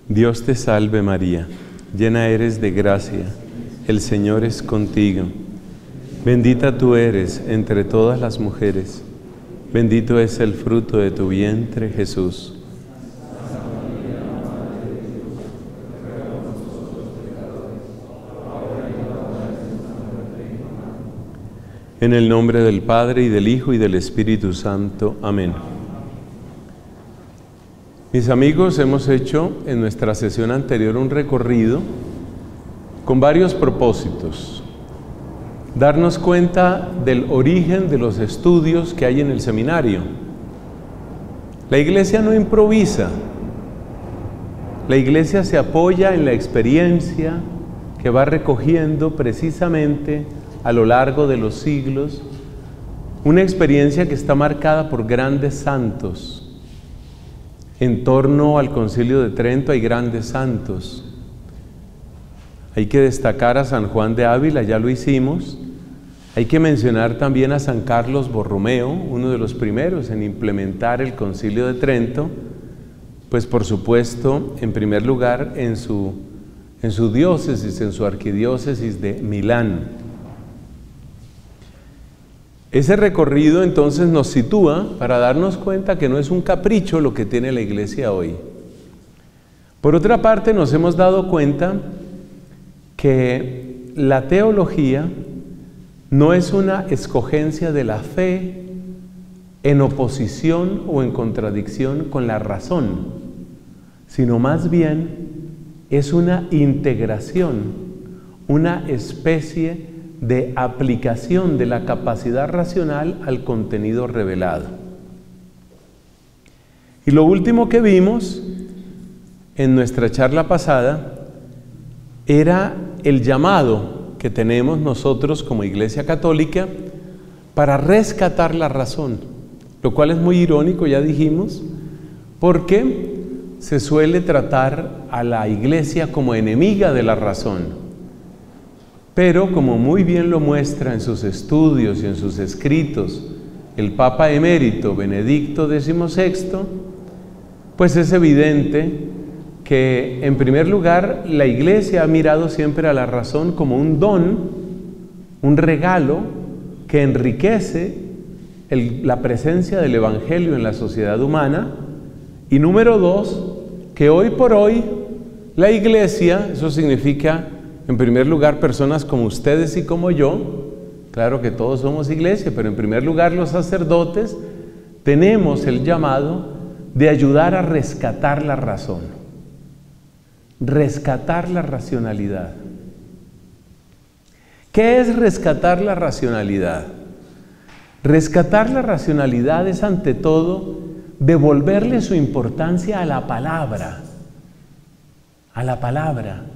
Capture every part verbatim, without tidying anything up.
Dios te salve María, llena eres de gracia, el Señor es contigo. Bendita tú eres entre todas las mujeres, bendito es el fruto de tu vientre, Jesús. En el nombre del Padre, y del Hijo, y del Espíritu Santo. Amén. Mis amigos, hemos hecho en nuestra sesión anterior un recorrido con varios propósitos. Darnos cuenta del origen de los estudios que hay en el seminario. La Iglesia no improvisa. La Iglesia se apoya en la experiencia que va recogiendo precisamente a lo largo de los siglos, una experiencia que está marcada por grandes santos. En torno al Concilio de Trento hay grandes santos. Hay que destacar a San Juan de Ávila, ya lo hicimos. Hay que mencionar también a San Carlos Borromeo, uno de los primeros en implementar el Concilio de Trento, pues por supuesto, en primer lugar, en su, en su diócesis, en su arquidiócesis de Milán. Ese recorrido entonces nos sitúa para darnos cuenta que no es un capricho lo que tiene la Iglesia hoy. Por otra parte, nos hemos dado cuenta que la teología no es una escogencia de la fe en oposición o en contradicción con la razón, sino más bien es una integración, una especie de aplicación de la capacidad racional al contenido revelado. Y lo último que vimos en nuestra charla pasada era el llamado que tenemos nosotros como Iglesia Católica para rescatar la razón, lo cual es muy irónico, ya dijimos, porque se suele tratar a la Iglesia como enemiga de la razón. Pero, como muy bien lo muestra en sus estudios y en sus escritos el Papa emérito Benedicto decimosexto, pues es evidente que, en primer lugar, la Iglesia ha mirado siempre a la razón como un don, un regalo que enriquece el, la presencia del Evangelio en la sociedad humana. Y número dos, que hoy por hoy la Iglesia, eso significa en primer lugar, personas como ustedes y como yo, claro que todos somos iglesia, pero en primer lugar los sacerdotes, tenemos el llamado de ayudar a rescatar la razón, rescatar la racionalidad. ¿Qué es rescatar la racionalidad? Rescatar la racionalidad es ante todo devolverle su importancia a la palabra, a la palabra.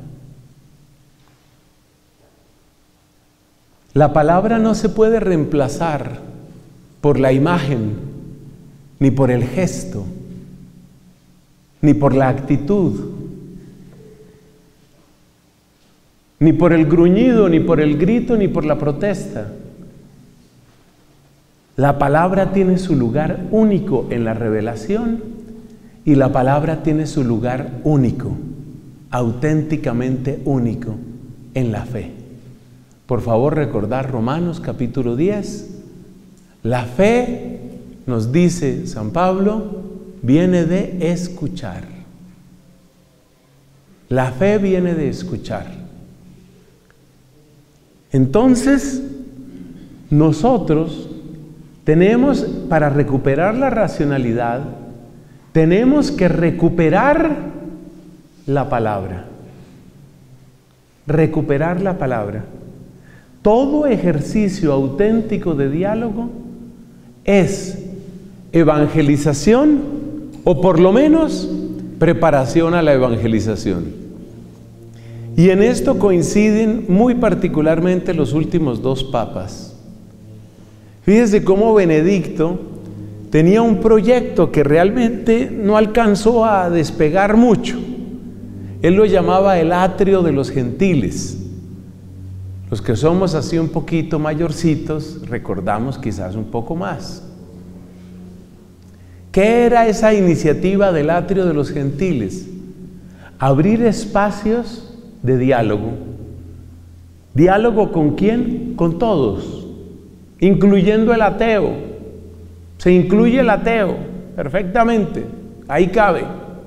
La palabra no se puede reemplazar por la imagen, ni por el gesto, ni por la actitud, ni por el gruñido, ni por el grito, ni por la protesta. La palabra tiene su lugar único en la revelación y la palabra tiene su lugar único, auténticamente único en la fe. Por favor, recordar Romanos capítulo diez. La fe, nos dice San Pablo, viene de escuchar. La fe viene de escuchar. Entonces, nosotros tenemos, para recuperar la racionalidad, tenemos que recuperar la palabra. Recuperar la palabra. Todo ejercicio auténtico de diálogo es evangelización o por lo menos preparación a la evangelización. Y en esto coinciden muy particularmente los últimos dos papas. Fíjense cómo Benedicto tenía un proyecto que realmente no alcanzó a despegar mucho. Él lo llamaba el atrio de los gentiles. Los que somos así un poquito mayorcitos, recordamos quizás un poco más. ¿Qué era esa iniciativa del atrio de los gentiles? abrir espacios de diálogo. ¿Diálogo con quién? Con todos, incluyendo el ateo. Se incluye el ateo perfectamente, ahí cabe.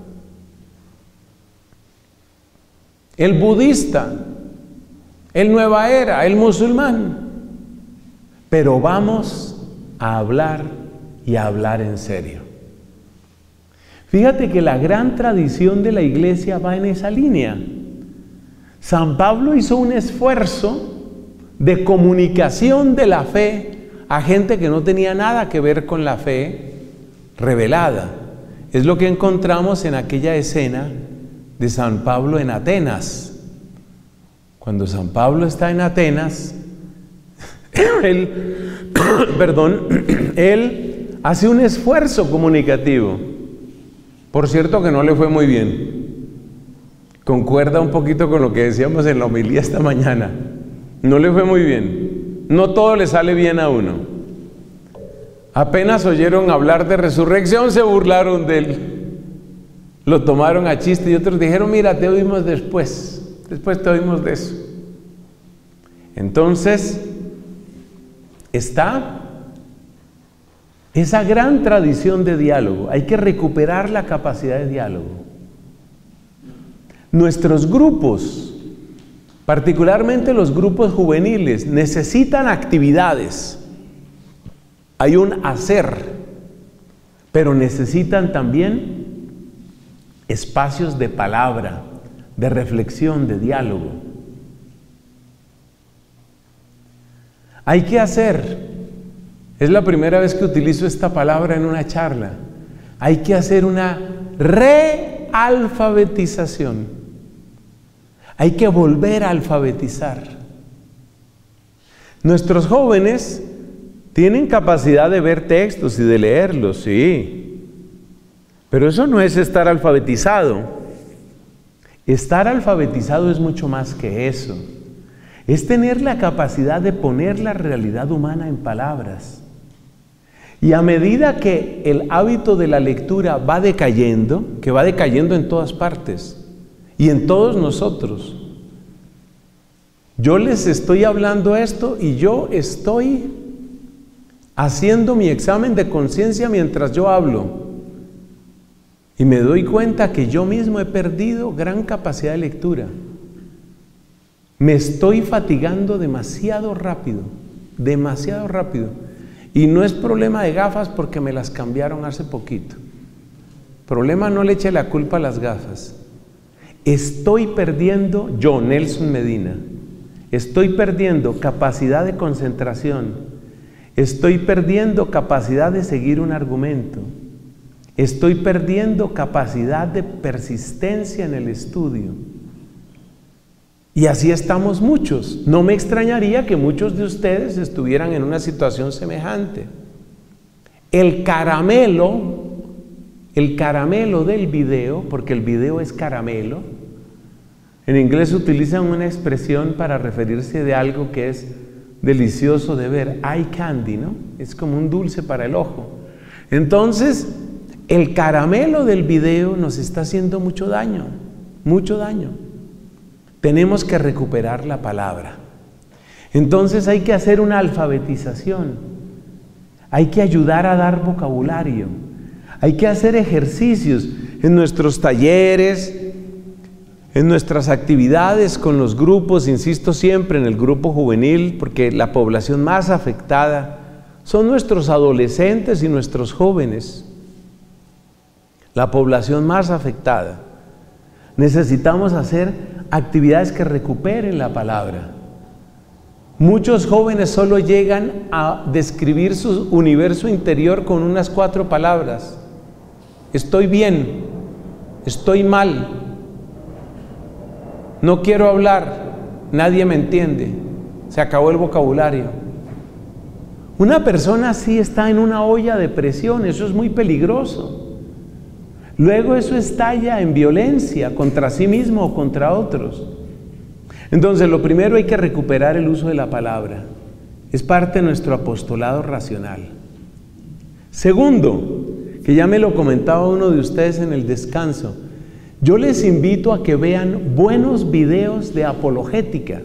El budista, el nueva era, el musulmán. Pero vamos a hablar y a hablar en serio. Fíjate que la gran tradición de la iglesia va en esa línea. San Pablo hizo un esfuerzo de comunicación de la fe a gente que no tenía nada que ver con la fe revelada. Es lo que encontramos en aquella escena de San Pablo en Atenas. Cuando San Pablo está en Atenas, él, perdón, él hace un esfuerzo comunicativo. Por cierto que no le fue muy bien. Concuerda un poquito con lo que decíamos en la homilía esta mañana. No le fue muy bien. No todo le sale bien a uno. Apenas oyeron hablar de resurrección, se burlaron de él. Lo tomaron a chiste y otros dijeron, mira, te oímos después. Después te oímos de eso. Entonces, está esa gran tradición de diálogo. Hay que recuperar la capacidad de diálogo. Nuestros grupos, particularmente los grupos juveniles, necesitan actividades. Hay un hacer, pero necesitan también espacios de palabra, de reflexión, de diálogo. Hay que hacer, es la primera vez que utilizo esta palabra en una charla, hay que hacer una realfabetización. Hay que volver a alfabetizar. Nuestros jóvenes tienen capacidad de ver textos y de leerlos, sí. Pero eso no es estar alfabetizado. Estar alfabetizado es mucho más que eso. Es tener la capacidad de poner la realidad humana en palabras. Y a medida que el hábito de la lectura va decayendo, que va decayendo en todas partes, y en todos nosotros. Yo les estoy hablando esto y yo estoy haciendo mi examen de conciencia mientras yo hablo. Y me doy cuenta que yo mismo he perdido gran capacidad de lectura. Me estoy fatigando demasiado rápido, demasiado rápido. Y no es problema de gafas porque me las cambiaron hace poquito. Problema, no le eche la culpa a las gafas. Estoy perdiendo, yo, Nelson Medina, estoy perdiendo capacidad de concentración, estoy perdiendo capacidad de seguir un argumento, estoy perdiendo capacidad de persistencia en el estudio. Y así estamos muchos. No me extrañaría que muchos de ustedes estuvieran en una situación semejante. El caramelo El caramelo del video, porque el video es caramelo, en inglés utilizan una expresión para referirse de algo que es delicioso de ver, eye candy, ¿no? Es como un dulce para el ojo. Entonces, el caramelo del video nos está haciendo mucho daño, mucho daño. Tenemos que recuperar la palabra. Entonces hay que hacer una alfabetización, hay que ayudar a dar vocabulario. Hay que hacer ejercicios en nuestros talleres, en nuestras actividades con los grupos, insisto siempre en el grupo juvenil, porque la población más afectada son nuestros adolescentes y nuestros jóvenes. La población más afectada. Necesitamos hacer actividades que recuperen la palabra. Muchos jóvenes solo llegan a describir su universo interior con unas cuatro palabras. Estoy bien, estoy mal, no quiero hablar, nadie me entiende, se acabó el vocabulario. Una persona así está en una olla de presión, eso es muy peligroso. Luego eso estalla en violencia contra sí mismo o contra otros. Entonces, lo primero, hay que recuperar el uso de la palabra. Es parte de nuestro apostolado racional. Segundo, que ya me lo comentaba uno de ustedes en el descanso, Yo les invito a que vean buenos videos de apologética.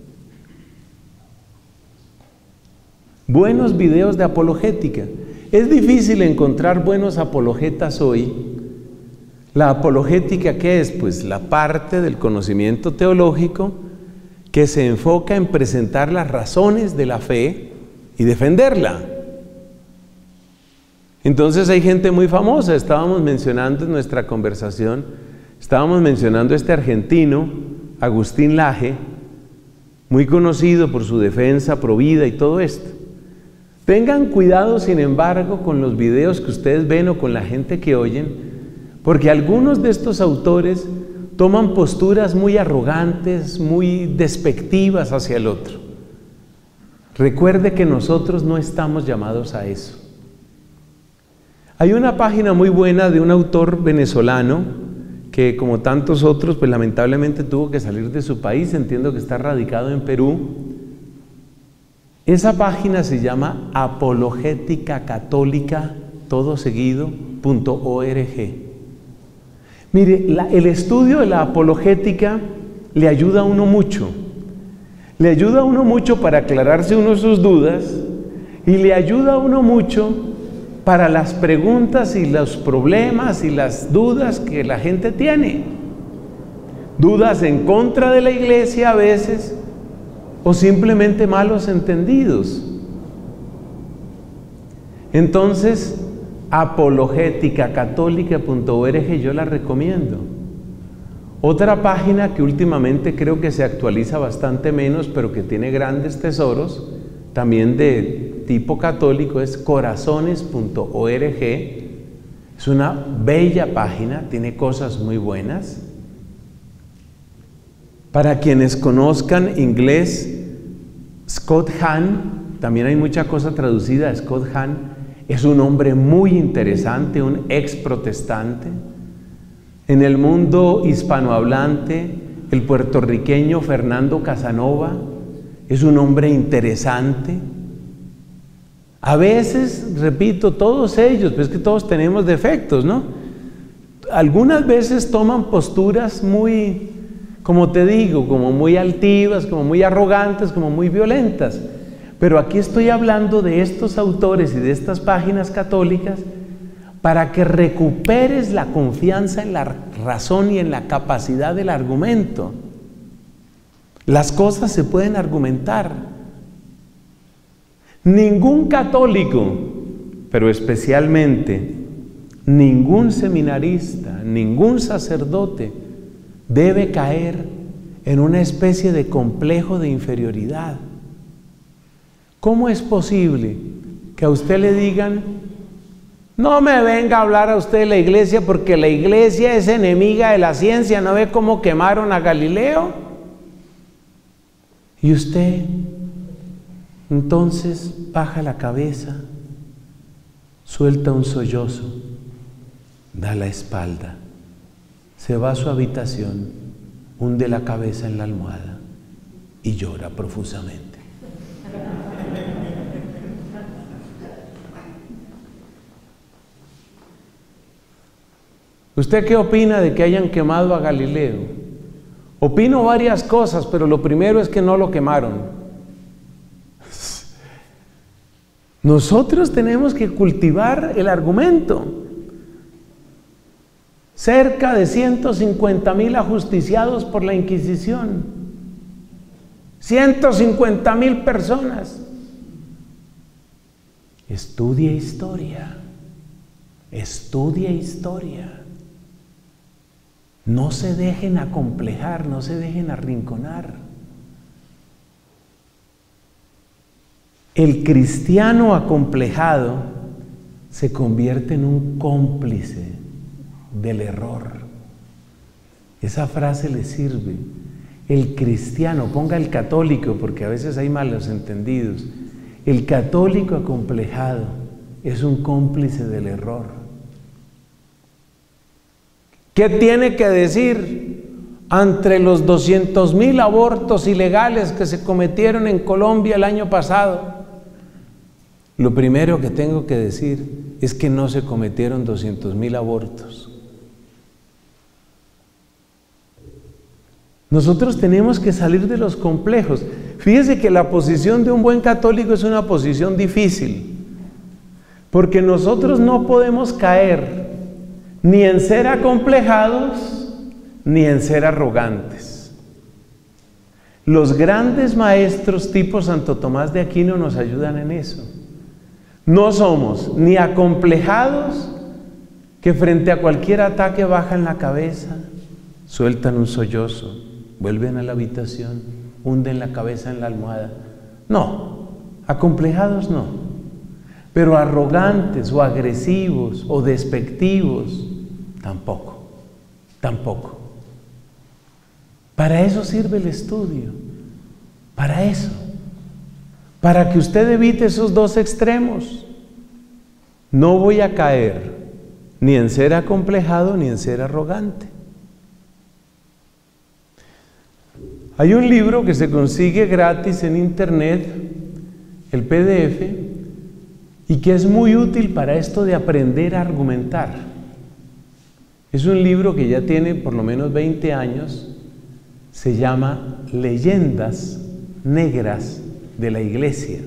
Buenos videos de apologética. Es difícil encontrar buenos apologetas hoy. ¿La apologética qué es? Pues la parte del conocimiento teológico que se enfoca en presentar las razones de la fe y defenderla. Entonces hay gente muy famosa. Estábamos mencionando en nuestra conversación, estábamos mencionando a este argentino, Agustín Laje, muy conocido por su defensa pro vida y todo esto. Tengan cuidado, sin embargo, con los videos que ustedes ven o con la gente que oyen, porque algunos de estos autores toman posturas muy arrogantes, muy despectivas hacia el otro. Recuerde que nosotros no estamos llamados a eso. Hay una página muy buena de un autor venezolano que, como tantos otros, pues lamentablemente tuvo que salir de su país. Entiendo que está radicado en Perú. Esa página se llama apologética católica, todo seguido, punto org. Mire, la, el estudio de la apologética le ayuda a uno mucho. Le ayuda a uno mucho para aclararse uno sus dudas y le ayuda a uno mucho para las preguntas y los problemas y las dudas que la gente tiene. Dudas en contra de la iglesia a veces, o simplemente malos entendidos. Entonces, apologética católica punto org yo la recomiendo. Otra página que últimamente creo que se actualiza bastante menos, pero que tiene grandes tesoros, también de tipo católico, es corazones punto org. Es una bella página, tiene cosas muy buenas. Para quienes conozcan inglés, Scott Hahn, también hay mucha cosa traducida. Scott Hahn es un hombre muy interesante, un ex protestante. En el mundo hispanohablante, el puertorriqueño Fernando Casanova es un hombre interesante. A veces, repito, todos ellos, pues es que todos tenemos defectos, ¿no? Algunas veces toman posturas muy, como te digo, como muy altivas, como muy arrogantes, como muy violentas. Pero aquí estoy hablando de estos autores y de estas páginas católicas para que recuperes la confianza en la razón y en la capacidad del argumento. Las cosas se pueden argumentar. Ningún católico, pero especialmente ningún seminarista, ningún sacerdote debe caer en una especie de complejo de inferioridad. ¿Cómo es posible que a usted le digan: no me venga a hablar a usted de la iglesia porque la iglesia es enemiga de la ciencia, ¿no ve cómo quemaron a Galileo? Y usted entonces baja la cabeza, suelta un sollozo, da la espalda, se va a su habitación, hunde la cabeza en la almohada y llora profusamente. ¿Usted qué opina de que hayan quemado a Galileo? Opino varias cosas, pero lo primero es que no lo quemaron. Nosotros tenemos que cultivar el argumento. Cerca de ciento cincuenta mil ajusticiados por la Inquisición. ciento cincuenta mil personas. Estudia historia. Estudia historia. No se dejen acomplejar, no se dejen arrinconar. El cristiano acomplejado se convierte en un cómplice del error. Esa frase le sirve. El cristiano, ponga el católico, porque a veces hay malos entendidos. El católico acomplejado es un cómplice del error. ¿Qué tiene que decir ante los doscientos mil abortos ilegales que se cometieron en Colombia el año pasado? Lo primero que tengo que decir es que no se cometieron doscientos mil abortos. Nosotros tenemos que salir de los complejos. Fíjese que la posición de un buen católico es una posición difícil, porque nosotros no podemos caer ni en ser acomplejados ni en ser arrogantes. Los grandes maestros tipo Santo Tomás de Aquino nos ayudan en eso. No somos ni acomplejados, que frente a cualquier ataque bajan la cabeza, sueltan un sollozo, vuelven a la habitación, hunden la cabeza en la almohada. No, acomplejados no, pero arrogantes o agresivos o despectivos, tampoco, tampoco. Para eso sirve el estudio, para eso, para que usted evite esos dos extremos. No voy a caer ni en ser acomplejado ni en ser arrogante. Hay un libro que se consigue gratis en internet, el P D F, y que es muy útil para esto de aprender a argumentar. Es un libro que ya tiene por lo menos veinte años, se llama Leyendas Negras de la Iglesia.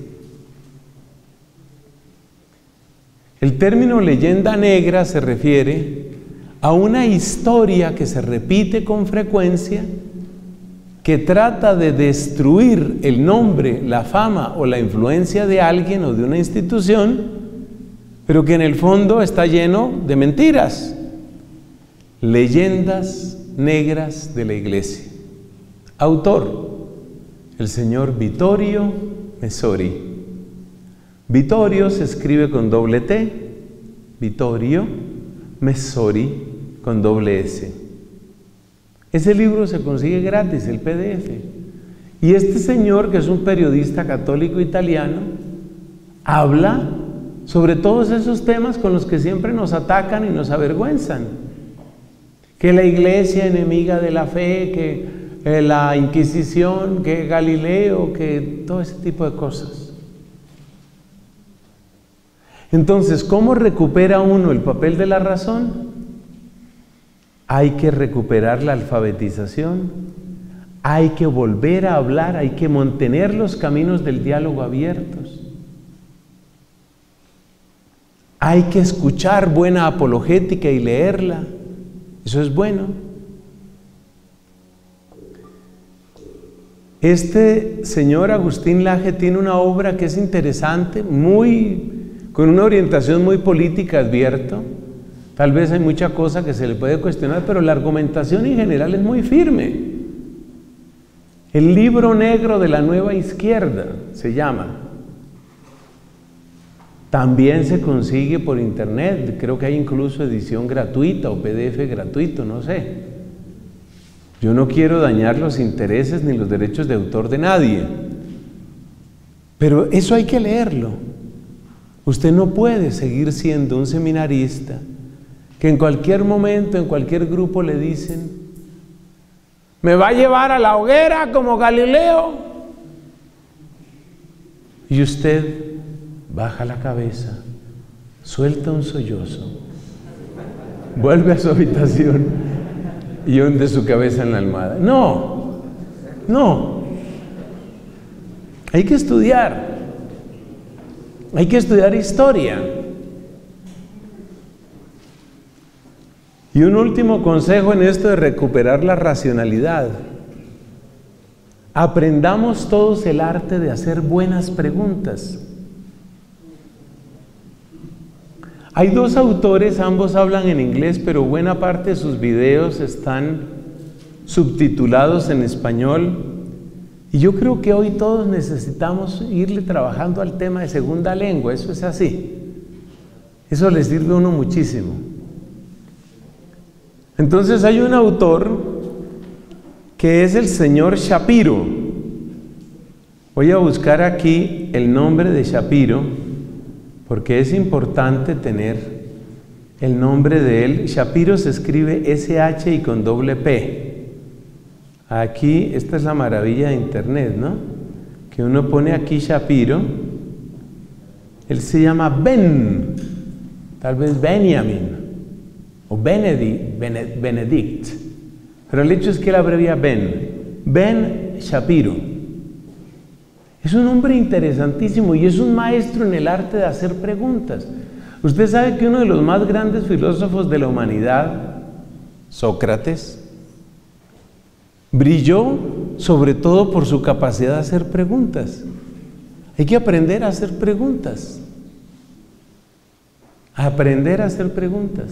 El término leyenda negra se refiere a una historia que se repite con frecuencia, que trata de destruir el nombre, la fama o la influencia de alguien o de una institución, pero que en el fondo está lleno de mentiras. Leyendas negras de la Iglesia. Autor, el señor Vittorio Messori. Vittorio se escribe con doble T, Vittorio, Messori con doble S. Ese libro se consigue gratis, el P D F. Y este señor, que es un periodista católico italiano, habla sobre todos esos temas con los que siempre nos atacan y nos avergüenzan. Que la iglesia enemiga de la fe, que eh, la Inquisición, que Galileo, que todo ese tipo de cosas. Entonces, ¿cómo recupera uno el papel de la razón? Hay que recuperar la alfabetización, hay que volver a hablar, hay que mantener los caminos del diálogo abiertos. Hay que escuchar buena apologética y leerla, eso es bueno. Este señor Agustín Laje tiene una obra que es interesante, muy, con una orientación muy política, advierto. Tal vez hay mucha cosa que se le puede cuestionar, pero la argumentación en general es muy firme. El libro negro de la nueva izquierda se llama. También se consigue por internet, creo que hay incluso edición gratuita o P D F gratuito, no sé. Yo no quiero dañar los intereses ni los derechos de autor de nadie, pero eso hay que leerlo. Usted no puede seguir siendo un seminarista que en cualquier momento, en cualquier grupo le dicen: me va a llevar a la hoguera como Galileo. Y usted baja la cabeza, suelta un sollozo, vuelve a su habitación y hunde su cabeza en la almohada. No, no. Hay que estudiar. Hay que estudiar historia. Y un último consejo en esto de recuperar la racionalidad. Aprendamos todos el arte de hacer buenas preguntas. Hay dos autores, ambos hablan en inglés, pero buena parte de sus videos están subtitulados en español. Y yo creo que hoy todos necesitamos irle trabajando al tema de segunda lengua, eso es así. Eso le sirve a uno muchísimo. Entonces hay un autor que es el señor Shapiro. Voy a buscar aquí el nombre de Shapiro, porque es importante tener el nombre de él. Shapiro se escribe S H y con doble P. Aquí, esta es la maravilla de internet, ¿no? Que uno pone aquí Shapiro. Él se llama Ben, tal vez Benjamin, o Benedict, Benedict. pero el hecho es que él abrevia Ben, Ben Shapiro. Es un hombre interesantísimo y es un maestro en el arte de hacer preguntas. Usted sabe que uno de los más grandes filósofos de la humanidad, Sócrates, brilló sobre todo por su capacidad de hacer preguntas. Hay que aprender a hacer preguntas. Aprender a hacer preguntas.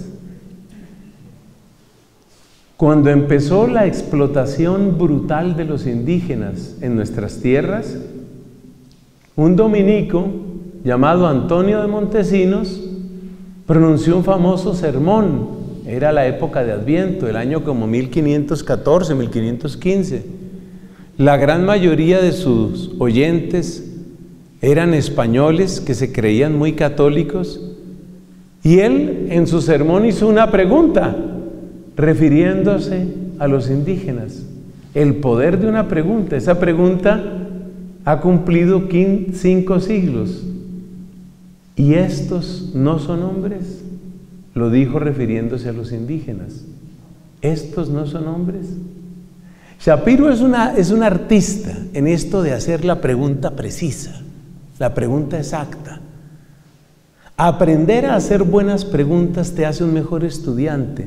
Cuando empezó la explotación brutal de los indígenas en nuestras tierras, un dominico llamado Antonio de Montesinos pronunció un famoso sermón. Era la época de Adviento, el año como mil quinientos catorce, mil quinientos quince. La gran mayoría de sus oyentes eran españoles que se creían muy católicos, y él en su sermón hizo una pregunta refiriéndose a los indígenas. El poder de una pregunta. Esa pregunta ha cumplido cinco siglos. ¿Y estos no son hombres? Lo dijo refiriéndose a los indígenas. ¿Estos no son hombres? Shapiro es, una, es un artista en esto de hacer la pregunta precisa, la pregunta exacta. Aprender a hacer buenas preguntas te hace un mejor estudiante.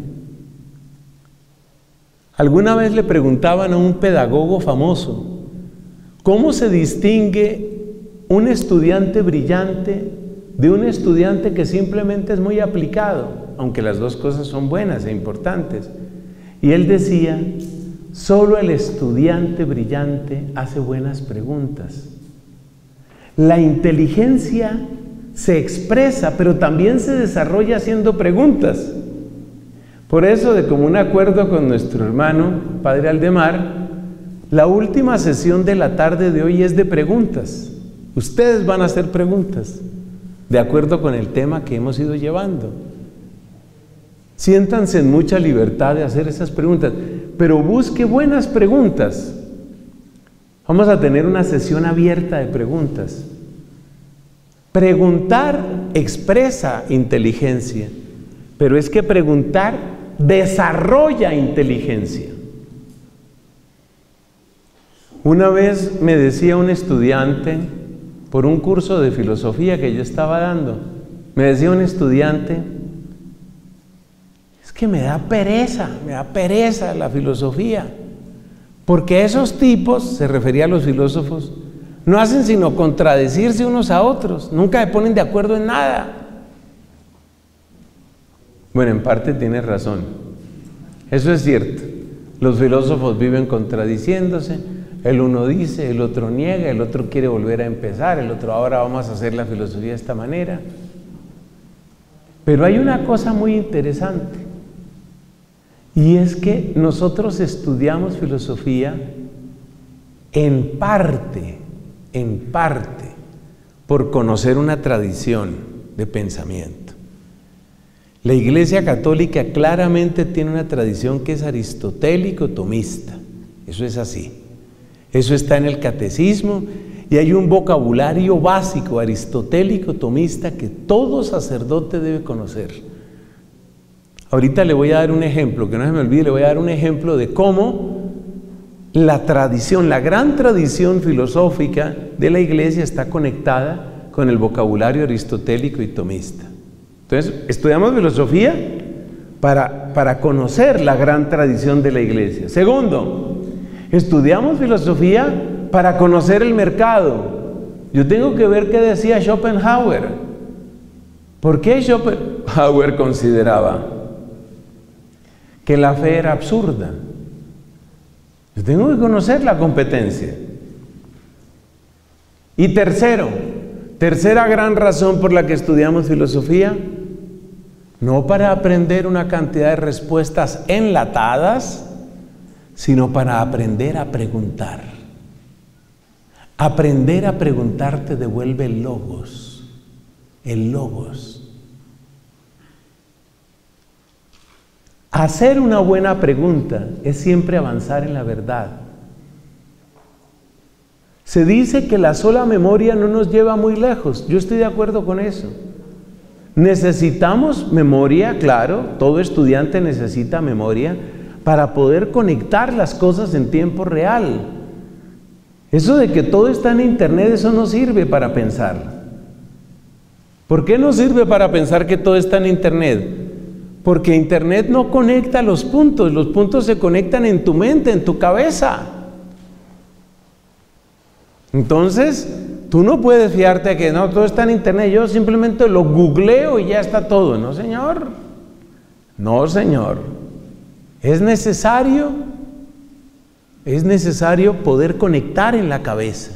Alguna vez le preguntaban a un pedagogo famoso, ¿cómo se distingue un estudiante brillante de un estudiante que simplemente es muy aplicado? Aunque las dos cosas son buenas e importantes. Y él decía, solo el estudiante brillante hace buenas preguntas. La inteligencia se expresa, pero también se desarrolla haciendo preguntas. Por eso, de común acuerdo con nuestro hermano, Padre Aldemar, la última sesión de la tarde de hoy es de preguntas. Ustedes van a hacer preguntas, de acuerdo con el tema que hemos ido llevando. Siéntanse en mucha libertad de hacer esas preguntas, pero busque buenas preguntas. Vamos a tener una sesión abierta de preguntas. Preguntar expresa inteligencia, pero es que preguntar desarrolla inteligencia. Una vez me decía un estudiante, por un curso de filosofía que yo estaba dando, me decía un estudiante, es que me da pereza, me da pereza la filosofía, porque esos tipos, se refería a los filósofos, no hacen sino contradecirse unos a otros, nunca se ponen de acuerdo en nada. Bueno, en parte tiene razón, eso es cierto, los filósofos viven contradiciéndose, el uno dice, el otro niega, el otro quiere volver a empezar, el otro ahora vamos a hacer la filosofía de esta manera. Pero hay una cosa muy interesante, y es que nosotros estudiamos filosofía en parte, en parte, por conocer una tradición de pensamiento. La Iglesia Católica claramente tiene una tradición que es aristotélico-tomista, eso es así. Eso está en el catecismo y hay un vocabulario básico aristotélico-tomista que todo sacerdote debe conocer. Ahorita le voy a dar un ejemplo, que no se me olvide, le voy a dar un ejemplo de cómo la tradición, la gran tradición filosófica de la Iglesia está conectada con el vocabulario aristotélico y tomista. Entonces, estudiamos filosofía para, para conocer la gran tradición de la Iglesia. Segundo, estudiamos filosofía para conocer el mercado. Yo tengo que ver qué decía Schopenhauer. ¿Por qué Schopenhauer consideraba que la fe era absurda? Yo tengo que conocer la competencia. Y tercero, tercera gran razón por la que estudiamos filosofía, no para aprender una cantidad de respuestas enlatadas, sino para aprender a preguntar. Aprender a preguntar te devuelve el logos, el logos. Hacer una buena pregunta es siempre avanzar en la verdad. Se dice que la sola memoria no nos lleva muy lejos. Yo estoy de acuerdo con eso. Necesitamos memoria, claro, todo estudiante necesita memoria para poder conectar las cosas en tiempo real. Eso de que todo está en internet, eso no sirve para pensar. ¿Por qué no sirve para pensar que todo está en internet? Porque internet no conecta los puntos, los puntos se conectan en tu mente, en tu cabeza. Entonces, tú no puedes fiarte de que no, todo está en internet, yo simplemente lo googleo y ya está todo. No, señor. No, señor. Es necesario, es necesario poder conectar en la cabeza.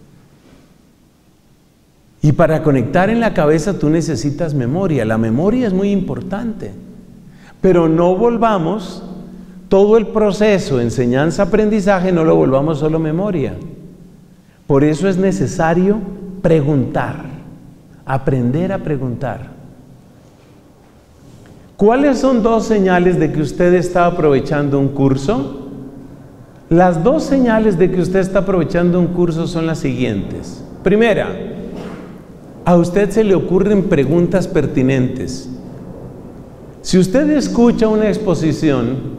Y para conectar en la cabeza tú necesitas memoria. La memoria es muy importante. Pero no volvamos todo el proceso de enseñanza-aprendizaje, no lo volvamos solo memoria. Por eso es necesario preguntar, aprender a preguntar. ¿Cuáles son dos señales de que usted está aprovechando un curso? Las dos señales de que usted está aprovechando un curso son las siguientes. Primera, a usted se le ocurren preguntas pertinentes. Si usted escucha una exposición,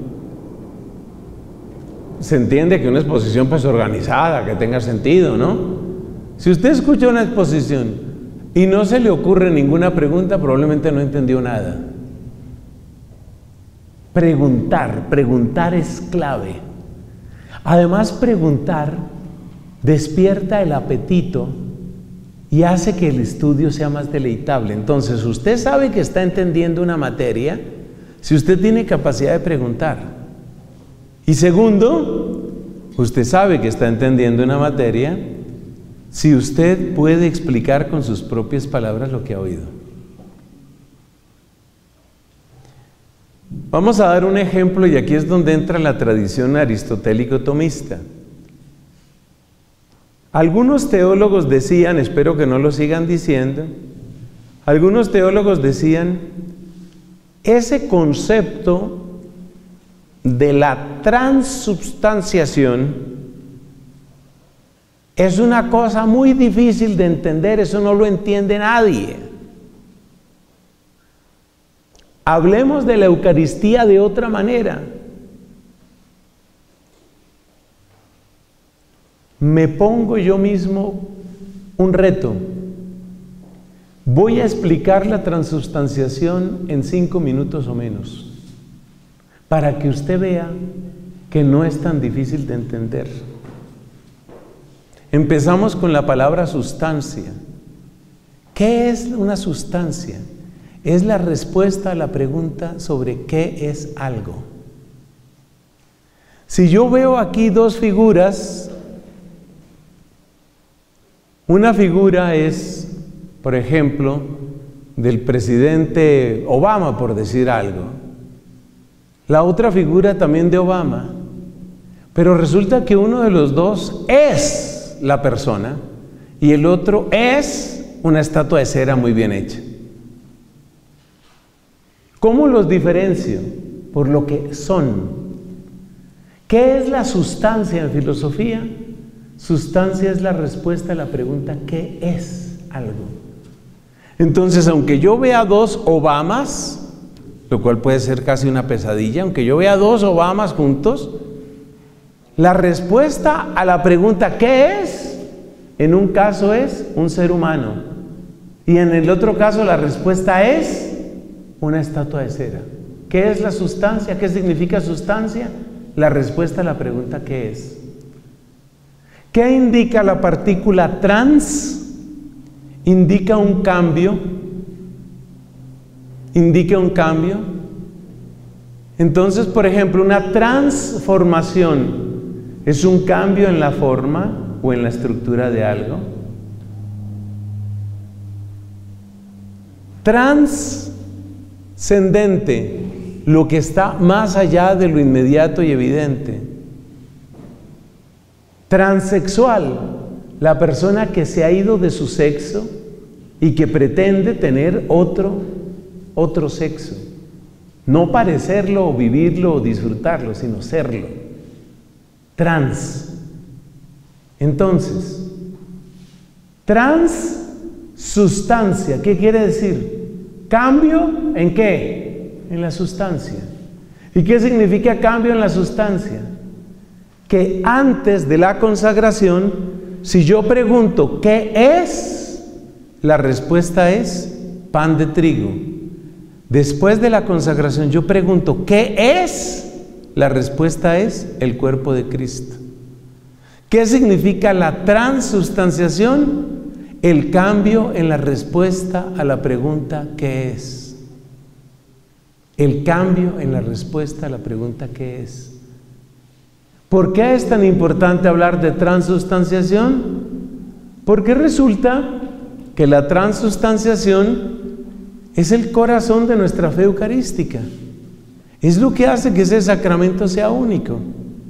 se entiende que una exposición pues organizada, que tenga sentido, ¿no? Si usted escucha una exposición y no se le ocurre ninguna pregunta, probablemente no entendió nada. Preguntar, preguntar es clave. Además, preguntar despierta el apetito y hace que el estudio sea más deleitable. Entonces, usted sabe que está entendiendo una materia si usted tiene capacidad de preguntar. Y segundo, usted sabe que está entendiendo una materia si usted puede explicar con sus propias palabras lo que ha oído. Vamos a dar un ejemplo, y aquí es donde entra la tradición aristotélico-tomista. Algunos teólogos decían, espero que no lo sigan diciendo, algunos teólogos decían, ese concepto de la transubstanciación es una cosa muy difícil de entender, eso no lo entiende nadie. Hablemos de la Eucaristía de otra manera. Me pongo yo mismo un reto. Voy a explicar la transubstanciación en cinco minutos o menos, para que usted vea que no es tan difícil de entender. Empezamos con la palabra sustancia. ¿Qué es una sustancia? Es la respuesta a la pregunta sobre qué es algo. Si yo veo aquí dos figuras, una figura es, por ejemplo, del presidente Obama, por decir algo. La otra figura también de Obama. Pero resulta que uno de los dos es la persona y el otro es una estatua de cera muy bien hecha. ¿Cómo los diferencio? Por lo que son. ¿Qué es la sustancia en filosofía? Sustancia es la respuesta a la pregunta ¿qué es algo? Entonces, aunque yo vea dos Obamas, lo cual puede ser casi una pesadilla, aunque yo vea dos Obamas juntos, la respuesta a la pregunta ¿qué es? En un caso es un ser humano y en el otro caso la respuesta es una estatua de cera. ¿Qué es la sustancia? ¿Qué significa sustancia? La respuesta a la pregunta ¿qué es? ¿Qué indica la partícula trans? Indica un cambio. Indica un cambio. Entonces, por ejemplo, una transformación es un cambio en la forma o en la estructura de algo. Trascendente, lo que está más allá de lo inmediato y evidente. Transexual, la persona que se ha ido de su sexo y que pretende tener otro, otro sexo. No parecerlo o vivirlo o disfrutarlo, sino serlo. Trans. Entonces, transsustancia, ¿qué quiere decir? Cambio ¿en qué? En la sustancia. ¿Y qué significa cambio en la sustancia? Que antes de la consagración, si yo pregunto ¿qué es?, la respuesta es pan de trigo. Después de la consagración yo pregunto ¿qué es?, la respuesta es el cuerpo de Cristo. ¿Qué significa la transustanciación? El cambio en la respuesta a la pregunta ¿qué es? El cambio en la respuesta a la pregunta ¿qué es? ¿Por qué es tan importante hablar de transustanciación? Porque resulta que la transustanciación es el corazón de nuestra fe eucarística. Es lo que hace que ese sacramento sea único.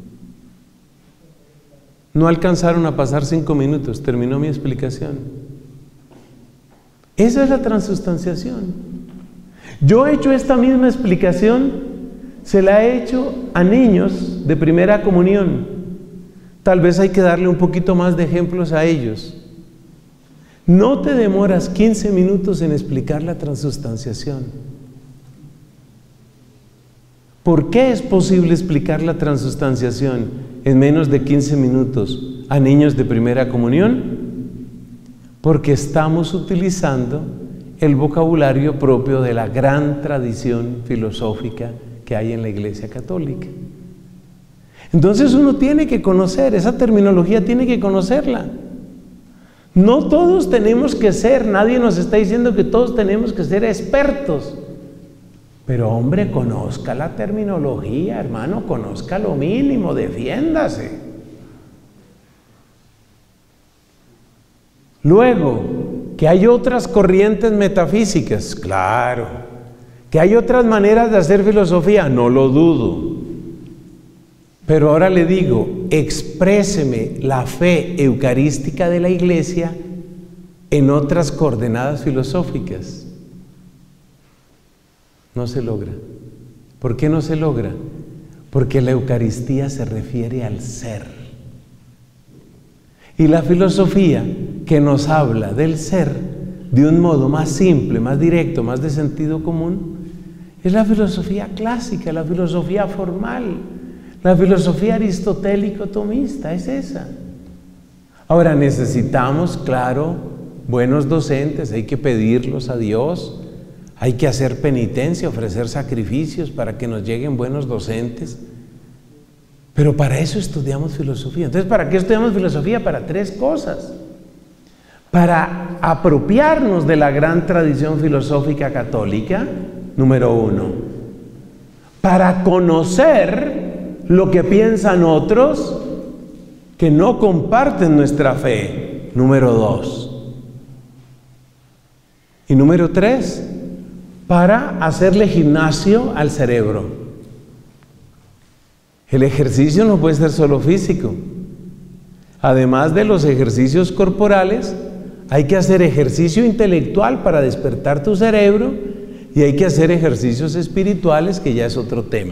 No alcanzaron a pasar cinco minutos, terminó mi explicación. Esa es la transustanciación. Yo he hecho esta misma explicación, se la he hecho a niños de primera comunión. Tal vez hay que darle un poquito más de ejemplos a ellos. No te demoras quince minutos en explicar la transustanciación. ¿Por qué es posible explicar la transustanciación en menos de quince minutos a niños de primera comunión? Porque estamos utilizando el vocabulario propio de la gran tradición filosófica que hay en la Iglesia Católica. Entonces uno tiene que conocer, esa terminología tiene que conocerla. No todos tenemos que ser, nadie nos está diciendo que todos tenemos que ser expertos. Pero hombre, conozca la terminología, hermano, conozca lo mínimo, defiéndase. Luego, que hay otras corrientes metafísicas, claro. Que hay otras maneras de hacer filosofía, no lo dudo. Pero ahora le digo, expréseme la fe eucarística de la Iglesia en otras coordenadas filosóficas. No se logra. ¿Por qué no se logra? Porque la Eucaristía se refiere al ser. Y la filosofía que nos habla del ser de un modo más simple, más directo, más de sentido común, es la filosofía clásica, la filosofía formal, la filosofía aristotélico-tomista, es esa. Ahora necesitamos, claro, buenos docentes, hay que pedirlos a Dios. Hay que hacer penitencia, ofrecer sacrificios para que nos lleguen buenos docentes. Pero para eso estudiamos filosofía. Entonces, ¿para qué estudiamos filosofía? Para tres cosas. Para apropiarnos de la gran tradición filosófica católica, número uno. Para conocer lo que piensan otros que no comparten nuestra fe, número dos. Y número tres, para hacerle gimnasio al cerebro. El ejercicio no puede ser solo físico. Además de los ejercicios corporales, hay que hacer ejercicio intelectual para despertar tu cerebro y hay que hacer ejercicios espirituales, que ya es otro tema.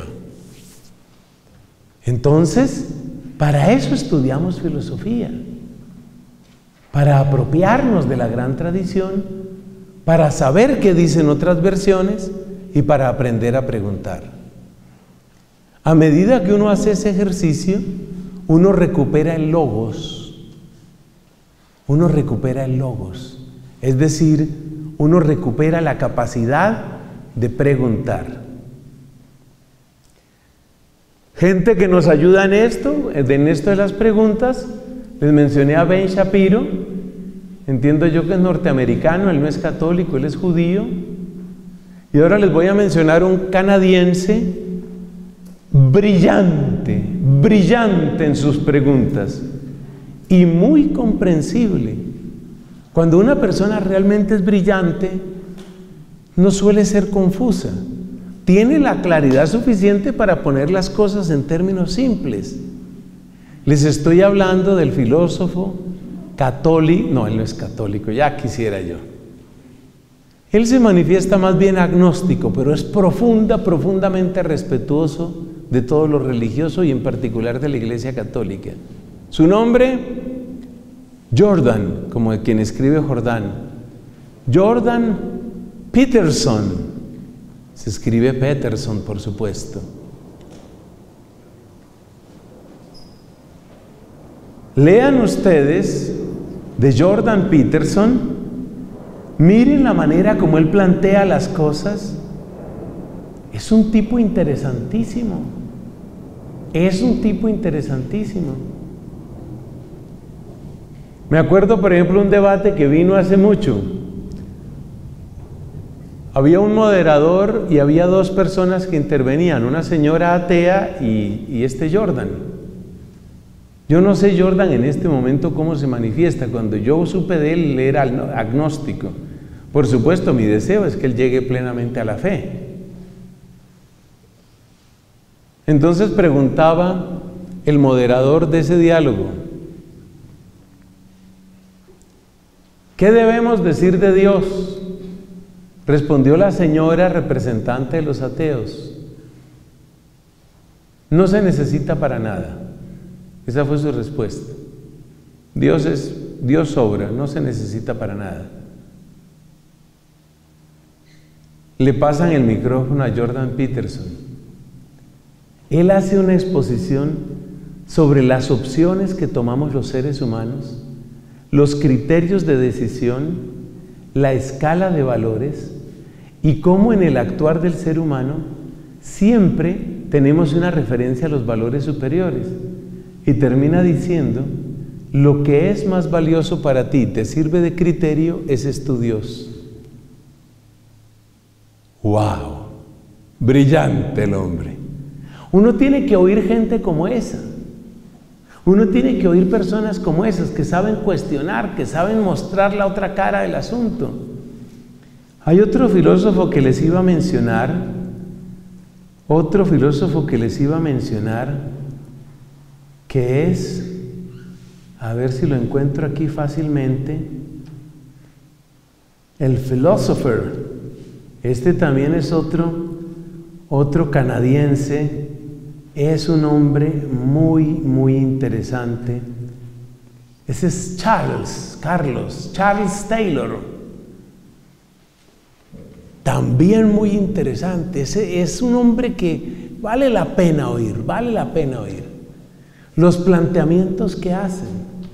Entonces, para eso estudiamos filosofía, para apropiarnos de la gran tradición, para saber qué dicen otras versiones y para aprender a preguntar. A medida que uno hace ese ejercicio, uno recupera el logos. Uno recupera el logos. Es decir, uno recupera la capacidad de preguntar. Gente que nos ayuda en esto, en esto de las preguntas, les mencioné a Ben Shapiro. Entiendo yo que es norteamericano, él no es católico, él es judío. Y ahora les voy a mencionar un canadiense brillante, brillante en sus preguntas y muy comprensible. Cuando una persona realmente es brillante, no suele ser confusa. Tiene la claridad suficiente para poner las cosas en términos simples. Les estoy hablando del filósofo católico, no, él no es católico, ya quisiera yo. Él se manifiesta más bien agnóstico, pero es profunda, profundamente respetuoso de todo lo religioso y en particular de la Iglesia Católica. Su nombre, Jordan, como quien escribe Jordán. Jordan Peterson, se escribe Peterson, por supuesto. Lean ustedes de Jordan Peterson, miren la manera como él plantea las cosas. Es un tipo interesantísimo, es un tipo interesantísimo. Me acuerdo, por ejemplo, un debate que vino hace mucho. Había un moderador y había dos personas que intervenían, una señora atea y, y este Jordan. Yo no sé Jordan en este momento cómo se manifiesta. Cuando yo supe de él, él era agnóstico. Por supuesto, mi deseo es que él llegue plenamente a la fe. Entonces preguntaba el moderador de ese diálogo: ¿qué debemos decir de Dios? Respondió la señora representante de los ateos: no se necesita para nada. Esa fue su respuesta. Dios es, Dios sobra, no se necesita para nada. Le pasan el micrófono a Jordan Peterson. Él hace una exposición sobre las opciones que tomamos los seres humanos, los criterios de decisión, la escala de valores y cómo en el actuar del ser humano siempre tenemos una referencia a los valores superiores. Y termina diciendo: lo que es más valioso para ti, te sirve de criterio, ese es tu Dios. ¡Wow! Brillante el hombre. Uno tiene que oír gente como esa. Uno tiene que oír personas como esas, que saben cuestionar, que saben mostrar la otra cara del asunto. Hay otro filósofo que les iba a mencionar, otro filósofo que les iba a mencionar, que es, a ver si lo encuentro aquí fácilmente, el philosopher. Este también es otro, otro canadiense, es un hombre muy, muy interesante. Ese es Charles, Carlos, Charles Taylor. También muy interesante. Ese es un hombre que vale la pena oír, vale la pena oír. Los planteamientos que hacen.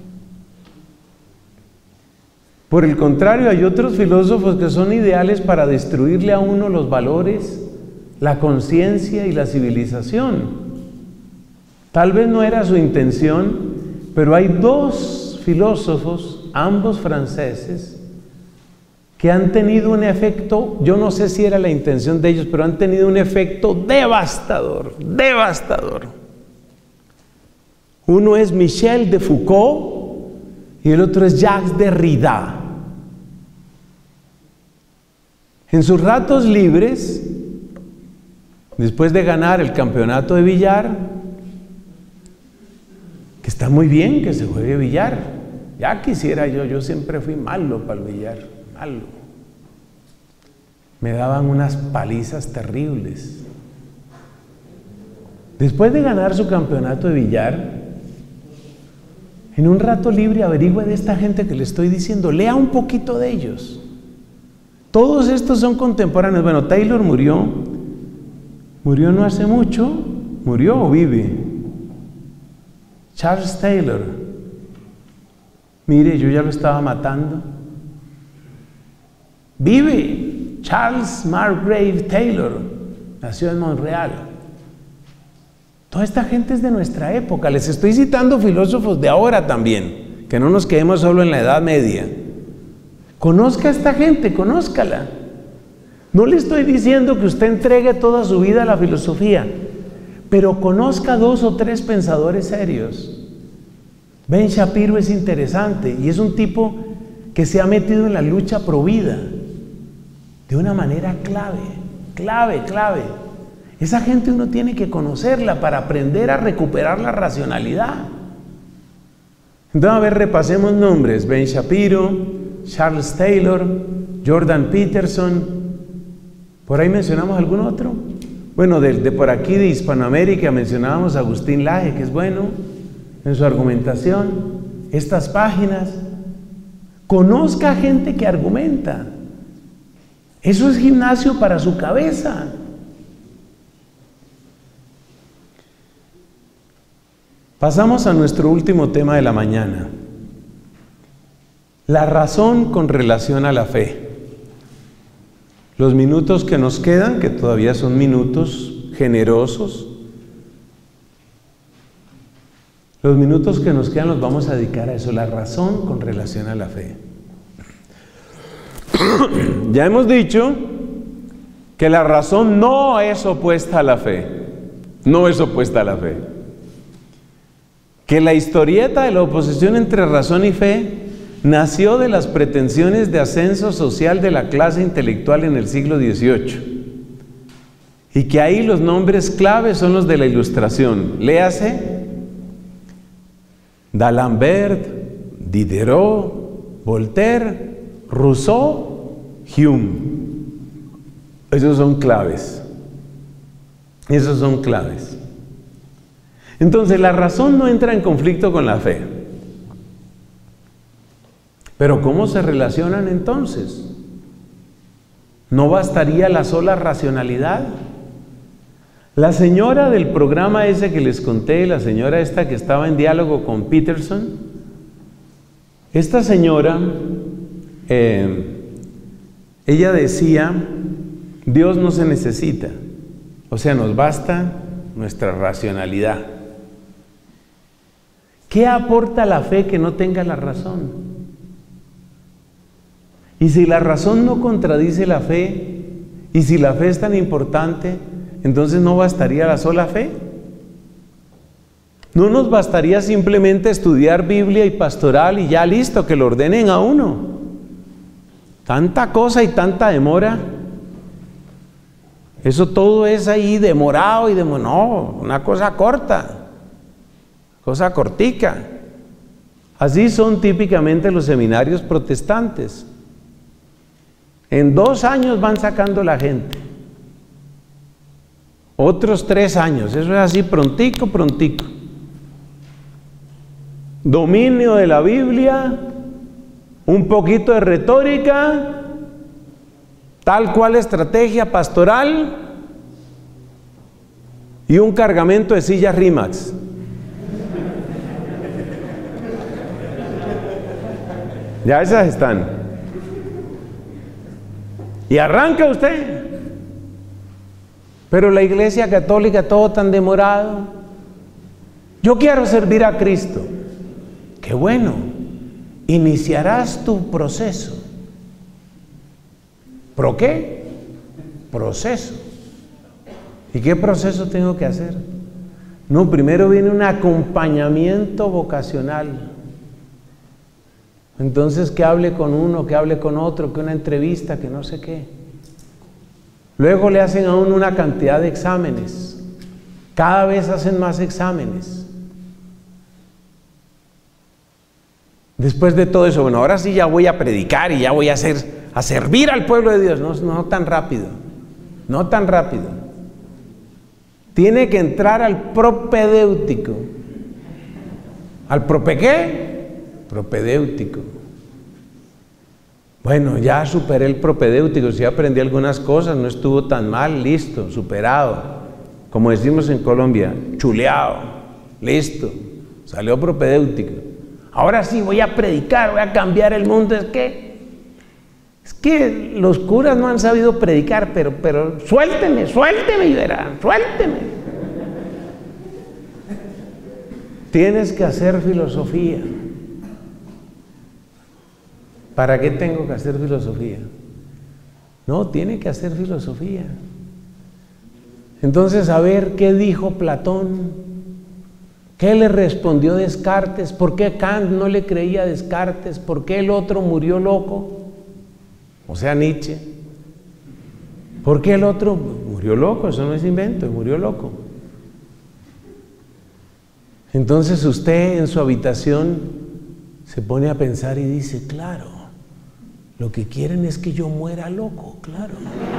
Por el contrario, hay otros filósofos que son ideales para destruirle a uno los valores, la conciencia y la civilización. Tal vez no era su intención, pero hay dos filósofos, ambos franceses, que han tenido un efecto, yo no sé si era la intención de ellos, pero han tenido un efecto devastador, devastador. Uno es Michel de Foucault y el otro es Jacques Derrida. En sus ratos libres, después de ganar el campeonato de billar, que está muy bien que se juegue billar, ya quisiera yo, yo siempre fui malo para el billar, malo. Me daban unas palizas terribles. Después de ganar su campeonato de billar, en un rato libre averigüe de esta gente que le estoy diciendo, lea un poquito de ellos. Todos estos son contemporáneos. Bueno, Taylor murió, murió no hace mucho, murió o vive. Charles Taylor, mire, yo ya lo estaba matando. Vive. Charles Margrave Taylor, nació en Montreal. Toda esta gente es de nuestra época. Les estoy citando filósofos de ahora también, que no nos quedemos solo en la Edad Media. Conozca a esta gente, conózcala. No le estoy diciendo que usted entregue toda su vida a la filosofía, pero conozca dos o tres pensadores serios. Ben Shapiro es interesante y es un tipo que se ha metido en la lucha pro vida de una manera clave, clave, clave. Esa gente uno tiene que conocerla para aprender a recuperar la racionalidad. Entonces, a ver, repasemos nombres: Ben Shapiro, Charles Taylor, Jordan Peterson. ¿Por ahí mencionamos algún otro? Bueno, de, de por aquí de Hispanoamérica mencionábamos a Agustín Laje, que es bueno en su argumentación. Estas páginas. Conozca gente que argumenta. Eso es gimnasio para su cabeza. Pasamos a nuestro último tema de la mañana. La razón con relación a la fe. Los minutos que nos quedan, que todavía son minutos generosos, los minutos que nos quedan los vamos a dedicar a eso, la razón con relación a la fe. Ya hemos dicho que la razón no es opuesta a la fe, no es opuesta a la fe. Que la historieta de la oposición entre razón y fe nació de las pretensiones de ascenso social de la clase intelectual en el siglo dieciocho. Y que ahí los nombres claves son los de la Ilustración. Léase D'Alembert, Diderot, Voltaire, Rousseau, Hume. Esos son claves. Esos son claves. Entonces, la razón no entra en conflicto con la fe. Pero ¿cómo se relacionan entonces? ¿No bastaría la sola racionalidad? La señora del programa ese que les conté, la señora esta que estaba en diálogo con Peterson, esta señora, eh, ella decía, Dios no se necesita, o sea, nos basta nuestra racionalidad. ¿Qué aporta la fe que no tenga la razón? Y si la razón no contradice la fe, y si la fe es tan importante, entonces ¿no bastaría la sola fe? ¿No nos bastaría simplemente estudiar Biblia y pastoral y ya listo, que lo ordenen a uno? Tanta cosa y tanta demora. Eso todo es ahí demorado y demorado. No, una cosa corta, cosa cortica. Así son típicamente los seminarios protestantes. En dos años van sacando la gente. Otros tres años, eso es así prontico, prontico. Dominio de la Biblia, un poquito de retórica, tal cual estrategia pastoral y un cargamento de sillas Rimax. Ya esas están. Y arranca usted. Pero la Iglesia Católica, todo tan demorado. Yo quiero servir a Cristo. Qué bueno. Iniciarás tu proceso. ¿Pro qué? Proceso. ¿Y qué proceso tengo que hacer? No, primero viene un acompañamiento vocacional. Entonces, que hable con uno, que hable con otro, que una entrevista, que no sé qué. Luego le hacen a uno una cantidad de exámenes. Cada vez hacen más exámenes. Después de todo eso, bueno, ahora sí ya voy a predicar y ya voy a hacer, a servir al pueblo de Dios. No, no tan rápido. No tan rápido. Tiene que entrar al propedéutico. ¿Al prope qué? Propedéutico. Bueno, ya superé el propedéutico, sí aprendí algunas cosas, no estuvo tan mal, listo, superado. Como decimos en Colombia, chuleado, listo, salió propedéutico. Ahora sí voy a predicar, voy a cambiar el mundo. Es que, es que los curas no han sabido predicar, pero, pero suélteme, suélteme y verán, suélteme. Tienes que hacer filosofía. ¿Para qué tengo que hacer filosofía? No, tiene que hacer filosofía. Entonces, a ver, ¿qué dijo Platón? ¿Qué le respondió Descartes? ¿Por qué Kant no le creía a Descartes? ¿Por qué el otro murió loco? O sea, Nietzsche. ¿Por qué el otro murió loco? Eso no es invento, murió loco. Entonces usted en su habitación se pone a pensar y dice, claro, lo que quieren es que yo muera loco, claro.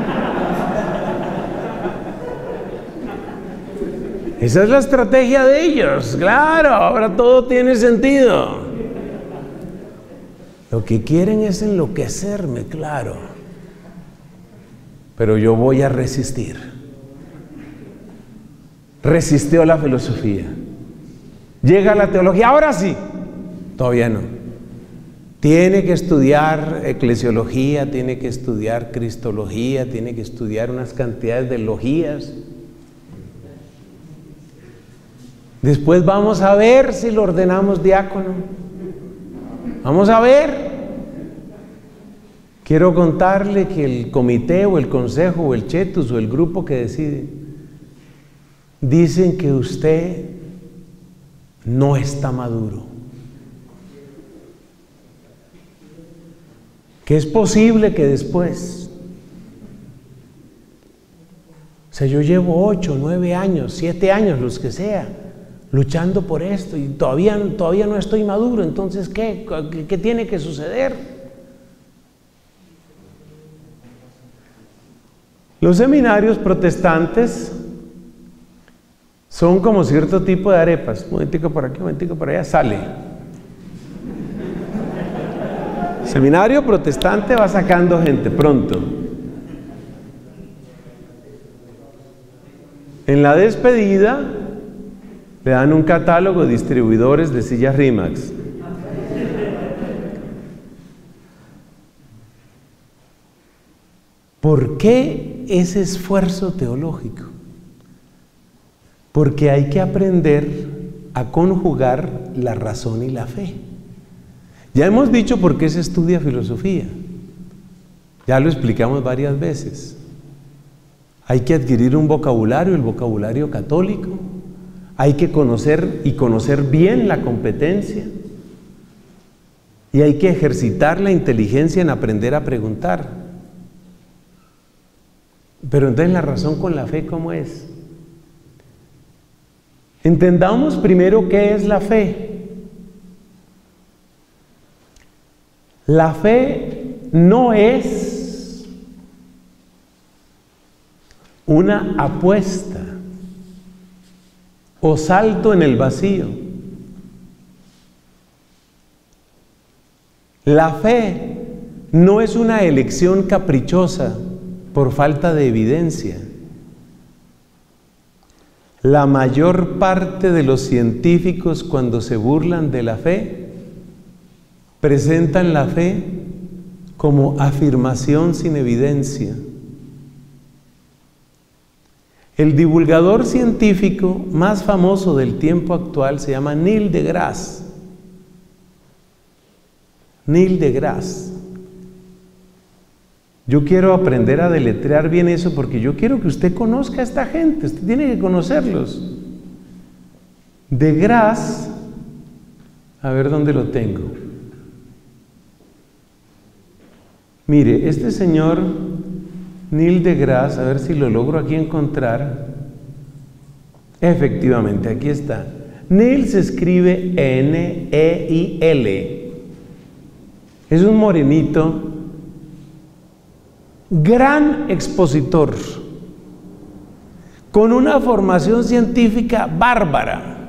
Esa es la estrategia de ellos, claro, ahora todo tiene sentido. Lo que quieren es enloquecerme, claro. Pero yo voy a resistir. Resistió la filosofía. Llega la teología, ahora sí. Todavía no. Tiene que estudiar eclesiología, tiene que estudiar cristología, tiene que estudiar unas cantidades de logías. Después vamos a ver si lo ordenamos diácono. Vamos a ver. Quiero contarle que el comité o el consejo o el chetus o el grupo que decide dicen que usted no está maduro, que es posible que después, o sea, yo llevo ocho, nueve años, siete años, los que sea, luchando por esto y todavía, todavía no estoy maduro, entonces ¿qué? ¿Qué, qué tiene que suceder? Los seminarios protestantes son como cierto tipo de arepas. Un momentico por aquí, un momentico por allá, sale. Seminario protestante va sacando gente pronto. En la despedida le dan un catálogo de distribuidores de sillas Rimax. ¿Por qué ese esfuerzo teológico? Porque hay que aprender a conjugar la razón y la fe. Ya hemos dicho por qué se estudia filosofía. Ya lo explicamos varias veces. Hay que adquirir un vocabulario, el vocabulario católico. Hay que conocer y conocer bien la competencia. Y hay que ejercitar la inteligencia en aprender a preguntar. Pero entonces la razón con la fe, ¿cómo es? Entendamos primero qué es la fe. La fe no es una apuesta o salto en el vacío. La fe no es una elección caprichosa por falta de evidencia. La mayor parte de los científicos, cuando se burlan de la fe, presentan la fe como afirmación sin evidencia. El divulgador científico más famoso del tiempo actual se llama Neil deGrasse. Neil deGrasse. Yo quiero aprender a deletrear bien eso porque yo quiero que usted conozca a esta gente, usted tiene que conocerlos. deGrasse, a ver dónde lo tengo. Mire, este señor Neil deGrasse, a ver si lo logro aquí encontrar. Efectivamente, aquí está. Neil se escribe N E I L. Es un morenito, gran expositor, con una formación científica bárbara,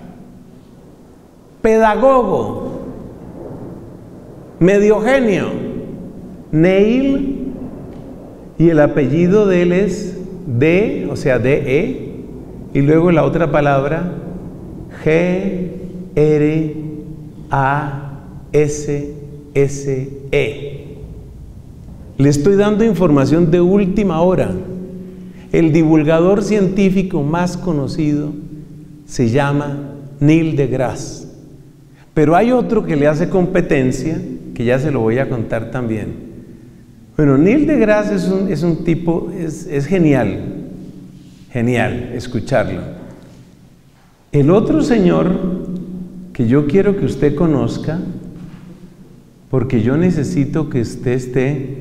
pedagogo, medio genio. Neil, y el apellido de él es D, o sea D E, y luego la otra palabra G R A S S E. Le estoy dando información de última hora. El divulgador científico más conocido se llama Neil deGrasse. Pero hay otro que le hace competencia, que ya se lo voy a contar también. Bueno, Neil deGrasse es un, es un tipo, es, es genial, genial escucharlo. El otro señor que yo quiero que usted conozca, porque yo necesito que usted esté.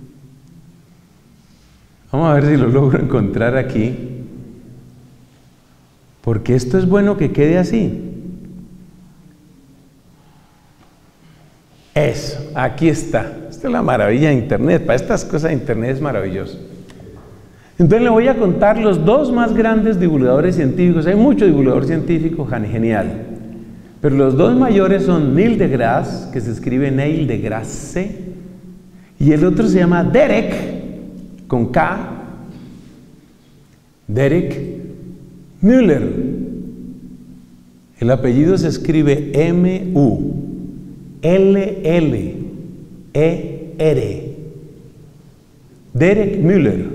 Vamos a ver si lo logro encontrar aquí, porque esto es bueno que quede así. Eso, aquí está. Esta es la maravilla de Internet. Para estas cosas Internet es maravilloso. Entonces le voy a contar los dos más grandes divulgadores científicos. Hay mucho divulgador científico genial, pero los dos mayores son Neil deGrasse, que se escribe Neil deGrasse, y el otro se llama Derek, con K, Derek Müller. El apellido se escribe M U L L E R. Derek Müller.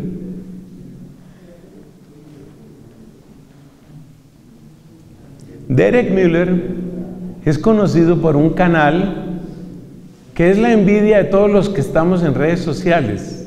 Derek Müller es conocido por un canal que es la envidia de todos los que estamos en redes sociales.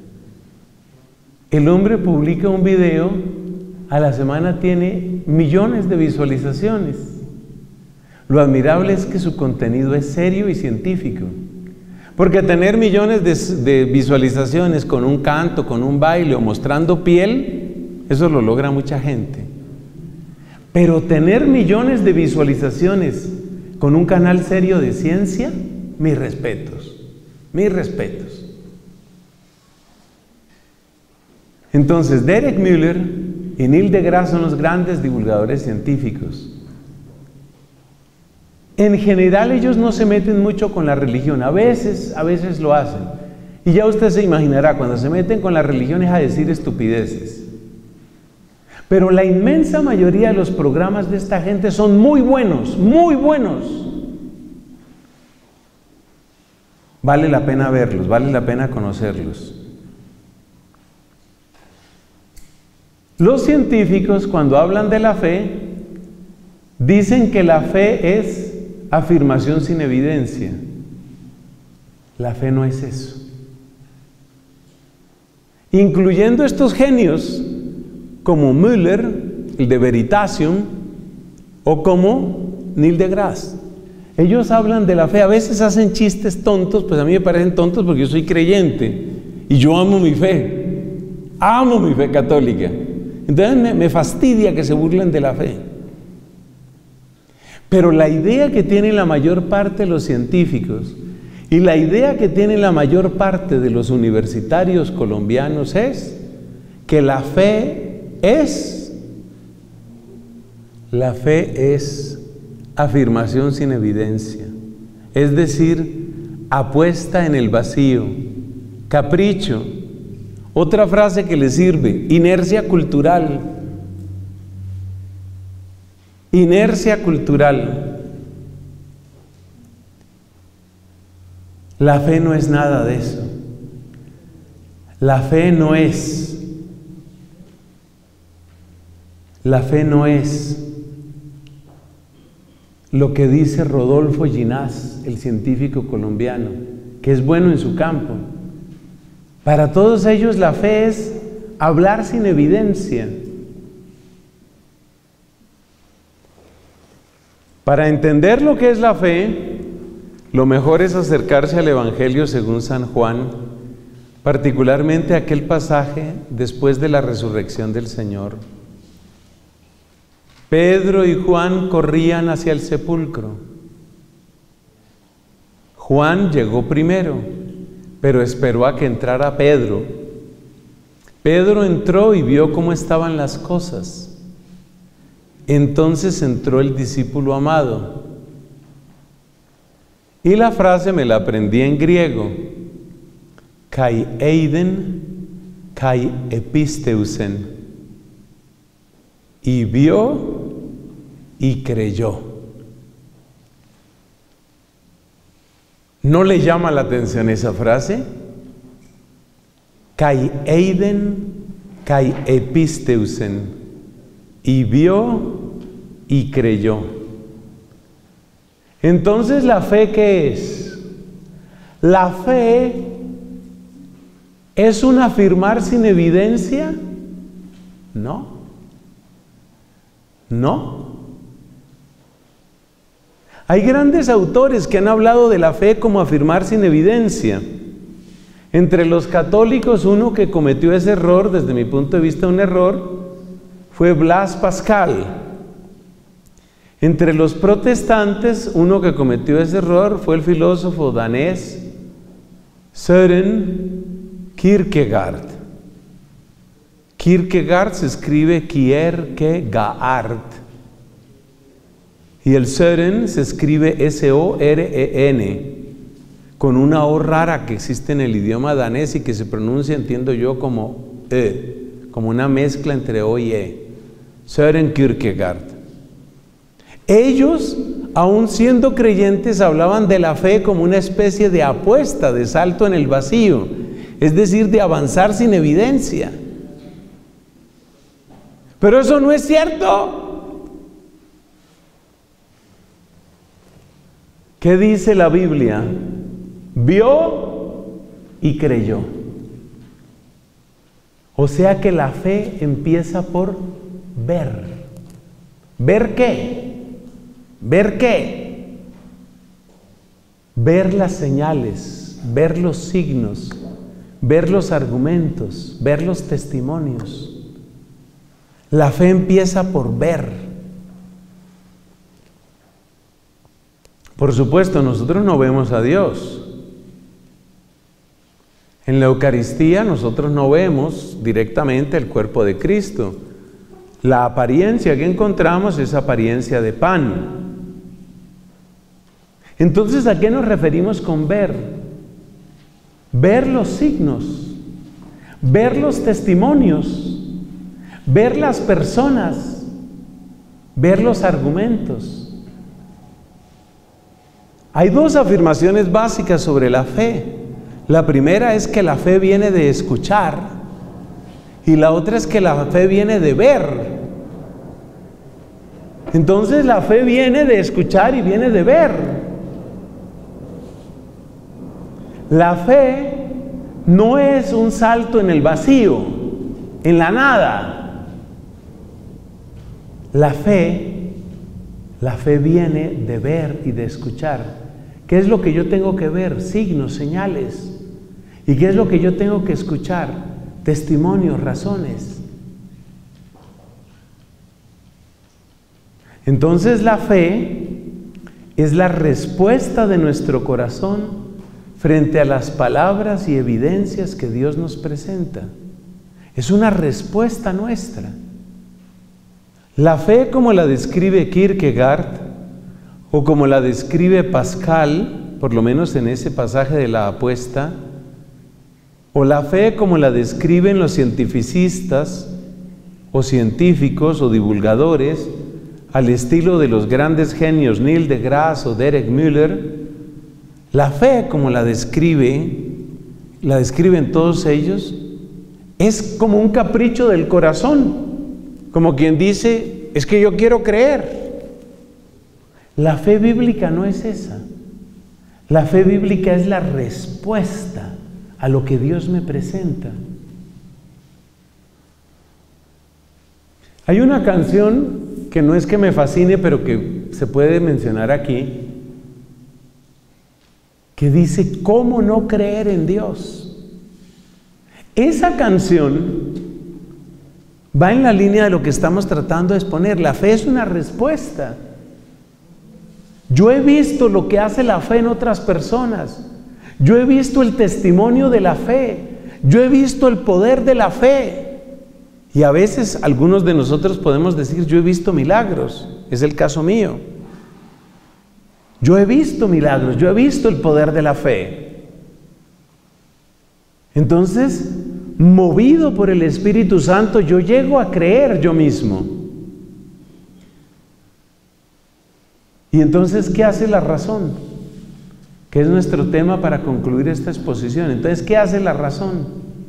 El hombre publica un video, a la semana tiene millones de visualizaciones. Lo admirable es que su contenido es serio y científico, porque tener millones de, de visualizaciones con un canto, con un baile o mostrando piel, eso lo logra mucha gente. Pero tener millones de visualizaciones con un canal serio de ciencia, mis respetos, mis respetos. Entonces, Derek Müller y Neil deGrasse son los grandes divulgadores científicos. En general ellos no se meten mucho con la religión, a veces, a veces lo hacen. Y ya usted se imaginará, cuando se meten con la religión es a decir estupideces. Pero la inmensa mayoría de los programas de esta gente son muy buenos, muy buenos. Vale la pena verlos, vale la pena conocerlos. Los científicos, cuando hablan de la fe, dicen que la fe es afirmación sin evidencia. La fe no es eso. Incluyendo estos genios, como Müller, el de Veritasium, o como Neil deGrasse. Ellos hablan de la fe, a veces hacen chistes tontos, pues a mí me parecen tontos porque yo soy creyente, y yo amo mi fe, amo mi fe católica. Entonces me, me fastidia que se burlen de la fe. Pero la idea que tienen la mayor parte de los científicos y la idea que tienen la mayor parte de los universitarios colombianos es que la fe es, la fe es afirmación sin evidencia, es decir, apuesta en el vacío, capricho. Otra frase que le sirve, inercia cultural. Inercia cultural. La fe no es nada de eso. La fe no es. La fe no es lo que dice Rodolfo Ginás, el científico colombiano, que es bueno en su campo. Para todos ellos la fe es hablar sin evidencia. Para entender lo que es la fe, lo mejor es acercarse al Evangelio según San Juan, particularmente aquel pasaje después de la resurrección del Señor. Pedro y Juan corrían hacia el sepulcro. Juan llegó primero, pero esperó a que entrara Pedro. Pedro entró y vio cómo estaban las cosas. Entonces entró el discípulo amado. Y la frase me la aprendí en griego. Kai eiden, kai episteusen. Y vio y creyó. ¿No le llama la atención esa frase? Kai eiden, kai episteusen. Y vio y creyó. Entonces, ¿la fe qué es? ¿La fe es un afirmar sin evidencia? No. No. Hay grandes autores que han hablado de la fe como afirmar sin evidencia. Entre los católicos, uno que cometió ese error, desde mi punto de vista un error, fue Blaise Pascal. Entre los protestantes, uno que cometió ese error fue el filósofo danés Søren Kierkegaard. Kierkegaard se escribe Kierkegaard y el Søren se escribe S O R E N con una O rara que existe en el idioma danés y que se pronuncia, entiendo yo, como E, como una mezcla entre O y E. Søren Kierkegaard. Ellos, aun siendo creyentes, hablaban de la fe como una especie de apuesta, de salto en el vacío, es decir, de avanzar sin evidencia. Pero eso no es cierto. ¿Qué dice la Biblia? Vio y creyó. O sea que la fe empieza por ver. ¿Ver qué? ¿Ver qué? Ver las señales, ver los signos, ver los argumentos, ver los testimonios. La fe empieza por ver. Por supuesto, nosotros no vemos a Dios. En la Eucaristía nosotros no vemos directamente el cuerpo de Cristo. La apariencia que encontramos es apariencia de pan. Entonces, ¿a qué nos referimos con ver? Ver los signos, ver los testimonios, ver las personas, ver los argumentos. Hay dos afirmaciones básicas sobre la fe. La primera es que la fe viene de escuchar y la otra es que la fe viene de ver. Entonces la fe viene de escuchar y viene de ver. La fe no es un salto en el vacío, en la nada. La fe, la fe viene de ver y de escuchar. ¿Qué es lo que yo tengo que ver? Signos, señales. ¿Y qué es lo que yo tengo que escuchar? Testimonios, razones. Entonces la fe es la respuesta de nuestro corazón frente a las palabras y evidencias que Dios nos presenta. Es una respuesta nuestra. La fe, como la describe Kierkegaard o como la describe Pascal, por lo menos en ese pasaje de la apuesta, o la fe como la describen los cientificistas o científicos o divulgadores al estilo de los grandes genios Neil deGrasse o Derek Müller, la fe como la describe, la describen todos ellos, es como un capricho del corazón, como quien dice, es que yo quiero creer. La fe bíblica no es esa. La fe bíblica es la respuesta a lo que Dios me presenta. Hay una canción que no es que me fascine, pero que se puede mencionar aquí, que dice, ¿cómo no creer en Dios? Esa canción va en la línea de lo que estamos tratando de exponer. La fe es una respuesta. Yo he visto lo que hace la fe en otras personas. Yo he visto el testimonio de la fe. Yo he visto el poder de la fe. Y a veces algunos de nosotros podemos decir, yo he visto milagros. Es el caso mío. Yo he visto milagros, yo he visto el poder de la fe. Entonces, movido por el Espíritu Santo, yo llego a creer yo mismo. Y entonces, ¿qué hace la razón? Que es nuestro tema para concluir esta exposición. Entonces, ¿qué hace la razón?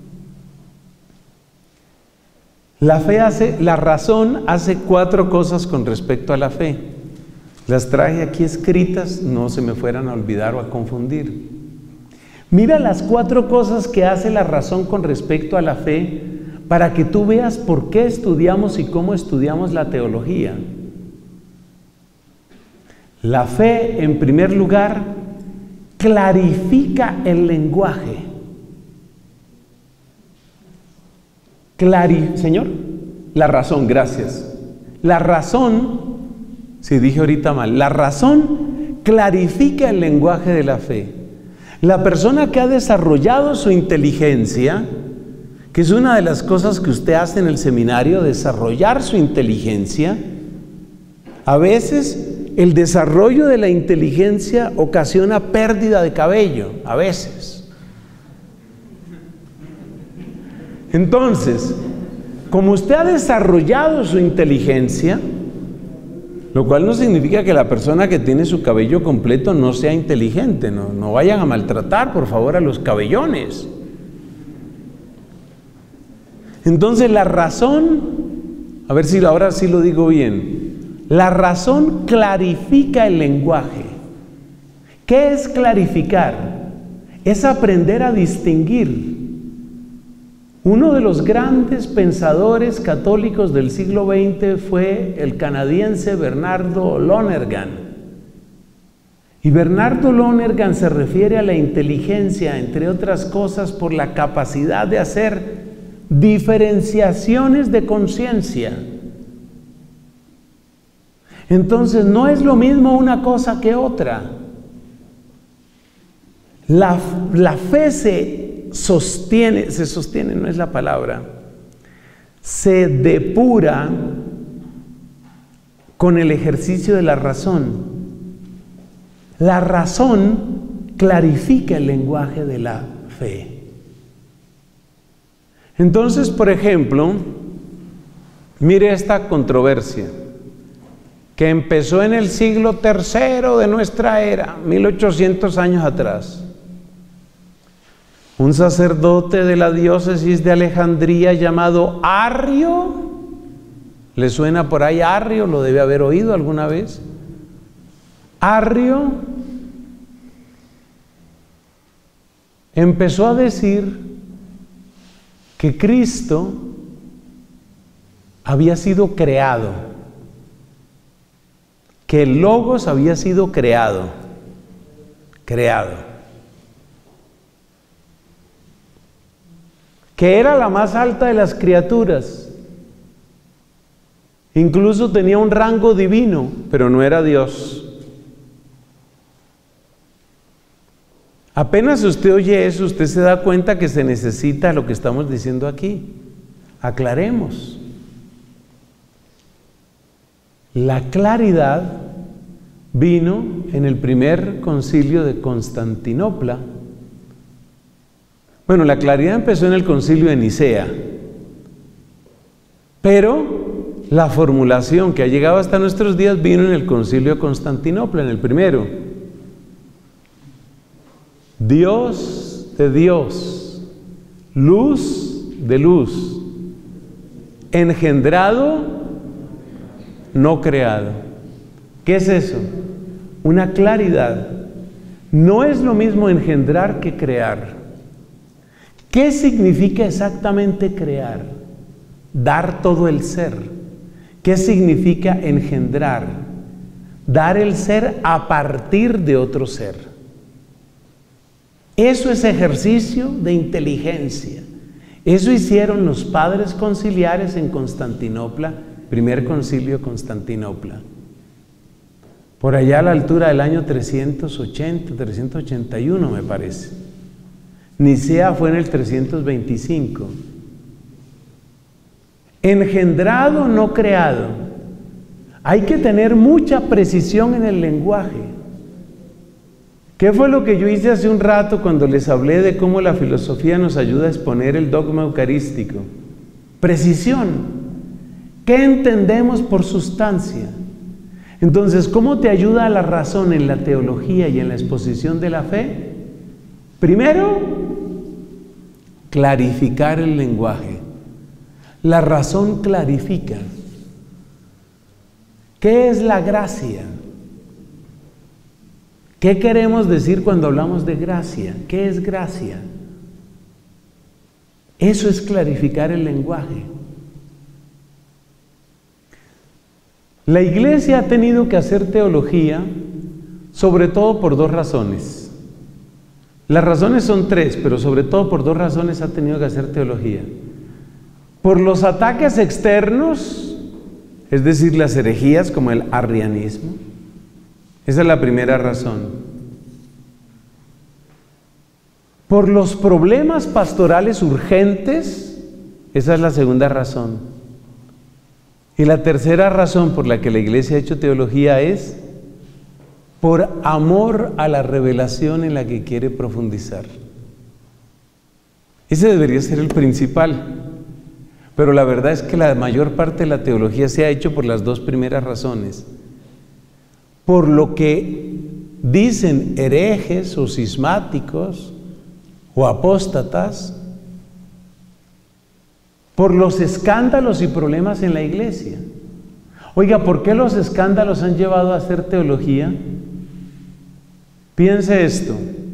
La fe hace, la razón hace cuatro cosas con respecto a la fe. Las traje aquí escritas, no se me fueran a olvidar o a confundir. Mira las cuatro cosas que hace la razón con respecto a la fe para que tú veas por qué estudiamos y cómo estudiamos la teología. La fe, en primer lugar, clarifica el lenguaje. Clari, Señor, la razón, gracias. La razón, si dije ahorita mal, la razón clarifica el lenguaje de la fe. La persona que ha desarrollado su inteligencia, que es una de las cosas que usted hace en el seminario, desarrollar su inteligencia, a veces el desarrollo de la inteligencia ocasiona pérdida de cabello, a veces. Entonces, como usted ha desarrollado su inteligencia, Lo cual no significa que la persona que tiene su cabello completo no sea inteligente. No, no vayan a maltratar, por favor, a los cabellones. Entonces la razón, a ver si ahora sí lo digo bien, la razón clarifica el lenguaje. ¿Qué es clarificar? Es aprender a distinguir. Uno de los grandes pensadores católicos del siglo veinte fue el canadiense Bernardo Lonergan. Y Bernardo Lonergan se refiere a la inteligencia, entre otras cosas, por la capacidad de hacer diferenciaciones de conciencia. Entonces, no es lo mismo una cosa que otra. La, la fe se sostiene, se sostiene, no es la palabra, se depura con el ejercicio de la razón. La razón clarifica el lenguaje de la fe. Entonces, por ejemplo, mire esta controversia que empezó en el siglo tercero de nuestra era, mil ochocientos años atrás. Un sacerdote de la diócesis de Alejandría llamado Arrio, ¿le suena por ahí Arrio? Lo debe haber oído alguna vez. Arrio empezó a decir que Cristo había sido creado, que el Logos había sido creado, creado. Que era la más alta de las criaturas, incluso tenía un rango divino, pero no era Dios. Apenas usted oye eso, usted se da cuenta que se necesita lo que estamos diciendo aquí. Aclaremos. La claridad vino en el primer concilio de Constantinopla. Bueno, la claridad empezó en el concilio de Nicea, pero la formulación que ha llegado hasta nuestros días vino en el concilio de Constantinopla, en el primero. Dios de Dios, luz de luz, engendrado, no creado. ¿Qué es eso? Una claridad. No es lo mismo engendrar que crear. ¿Qué significa exactamente crear? Dar todo el ser. ¿Qué significa engendrar? Dar el ser a partir de otro ser. Eso es ejercicio de inteligencia. Eso hicieron los padres conciliares en Constantinopla, primer concilio de Constantinopla. Por allá a la altura del año trescientos ochenta, trescientos ochenta y uno me parece. Nicea fue en el trescientos veinticinco. Engendrado, no creado. Hay que tener mucha precisión en el lenguaje. ¿Qué fue lo que yo hice hace un rato cuando les hablé de cómo la filosofía nos ayuda a exponer el dogma eucarístico? Precisión. ¿Qué entendemos por sustancia? Entonces, ¿cómo te ayuda la razón en la teología y en la exposición de la fe? Primero, clarificar el lenguaje. La razón clarifica. ¿Qué es la gracia? ¿Qué queremos decir cuando hablamos de gracia? ¿Qué es gracia? Eso es clarificar el lenguaje. La Iglesia ha tenido que hacer teología, sobre todo por dos razones. Las razones son tres, pero sobre todo por dos razones ha tenido que hacer teología. Por los ataques externos, es decir, las herejías como el arrianismo. Esa es la primera razón. Por los problemas pastorales urgentes, esa es la segunda razón. Y la tercera razón por la que la Iglesia ha hecho teología es por amor a la revelación en la que quiere profundizar. Ese debería ser el principal. Pero la verdad es que la mayor parte de la teología se ha hecho por las dos primeras razones. por lo que dicen herejes o cismáticos o apóstatas, por los escándalos y problemas en la iglesia. Oiga, ¿por qué los escándalos han llevado a hacer teología? Piense esto.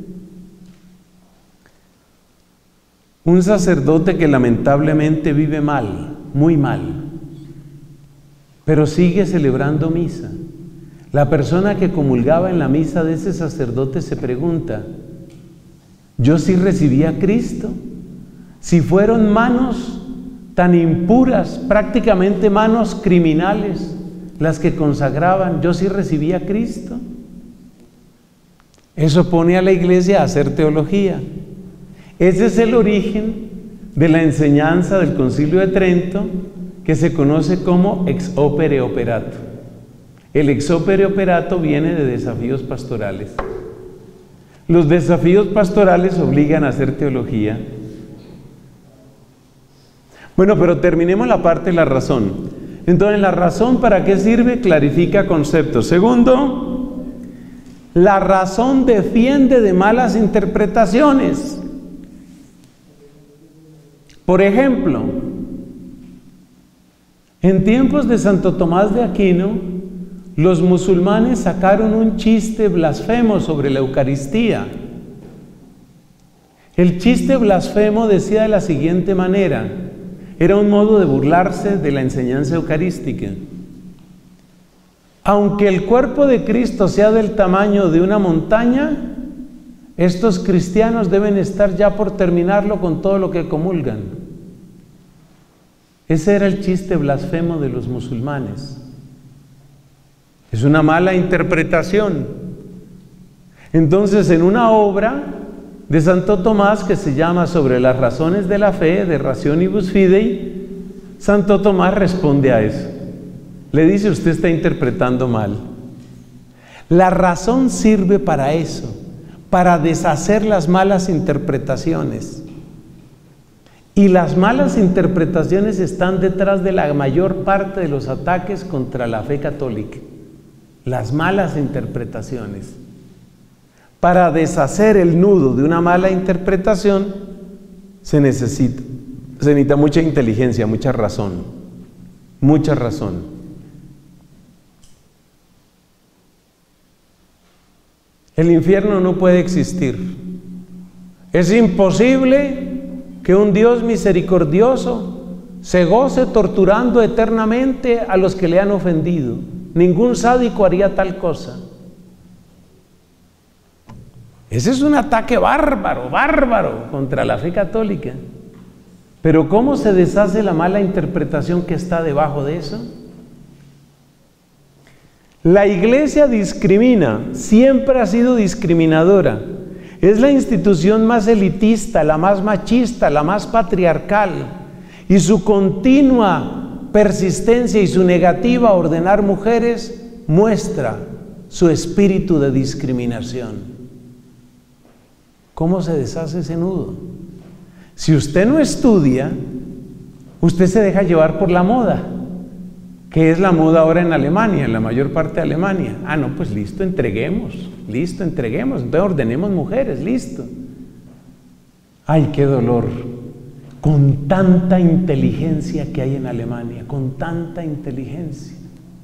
Un sacerdote que lamentablemente vive mal, muy mal, pero sigue celebrando misa. La persona que comulgaba en la misa de ese sacerdote se pregunta, ¿yo sí recibí a Cristo? Si fueron manos tan impuras, prácticamente manos criminales, las que consagraban, ¿yo sí recibí a Cristo? Eso pone a la iglesia a hacer teología. Ese es el origen de la enseñanza del Concilio de Trento, que se conoce como ex opere operato. El ex opere operato viene de desafíos pastorales. Los desafíos pastorales obligan a hacer teología. Bueno, pero terminemos la parte de la razón. Entonces, ¿la razón para qué sirve? Clarifica conceptos. Segundo, la razón defiende de malas interpretaciones. Por ejemplo, en tiempos de Santo Tomás de Aquino, los musulmanes sacaron un chiste blasfemo sobre la Eucaristía. El chiste blasfemo decía de la siguiente manera, era un modo de burlarse de la enseñanza eucarística. Aunque el cuerpo de Cristo sea del tamaño de una montaña, estos cristianos deben estar ya por terminarlo con todo lo que comulgan. Ese era el chiste blasfemo de los musulmanes. Es una mala interpretación. Entonces, en una obra de Santo Tomás que se llama Sobre las razones de la fe, de Rationibus Fidei, Santo Tomás responde a eso. Le dice, usted está interpretando mal. La razón sirve para eso, para deshacer las malas interpretaciones. Y las malas interpretaciones están detrás de la mayor parte de los ataques contra la fe católica. Las malas interpretaciones. Para deshacer el nudo de una mala interpretación se necesita, se necesita mucha inteligencia, mucha razón, mucha razón. El infierno no puede existir. Es imposible que un Dios misericordioso se goce torturando eternamente a los que le han ofendido. Ningún sádico haría tal cosa. Ese es un ataque bárbaro, bárbaro contra la fe católica. Pero ¿cómo se deshace la mala interpretación que está debajo de eso? La iglesia discrimina, siempre ha sido discriminadora. Es la institución más elitista, la más machista, la más patriarcal. Y su continua persistencia y su negativa a ordenar mujeres muestra su espíritu de discriminación. ¿Cómo se deshace ese nudo? Si usted no estudia, usted se deja llevar por la moda, que es la moda ahora en Alemania, en la mayor parte de Alemania. Ah, no, pues listo, entreguemos, listo, entreguemos, entonces ordenemos mujeres, listo. Ay, qué dolor, con tanta inteligencia que hay en Alemania, con tanta inteligencia.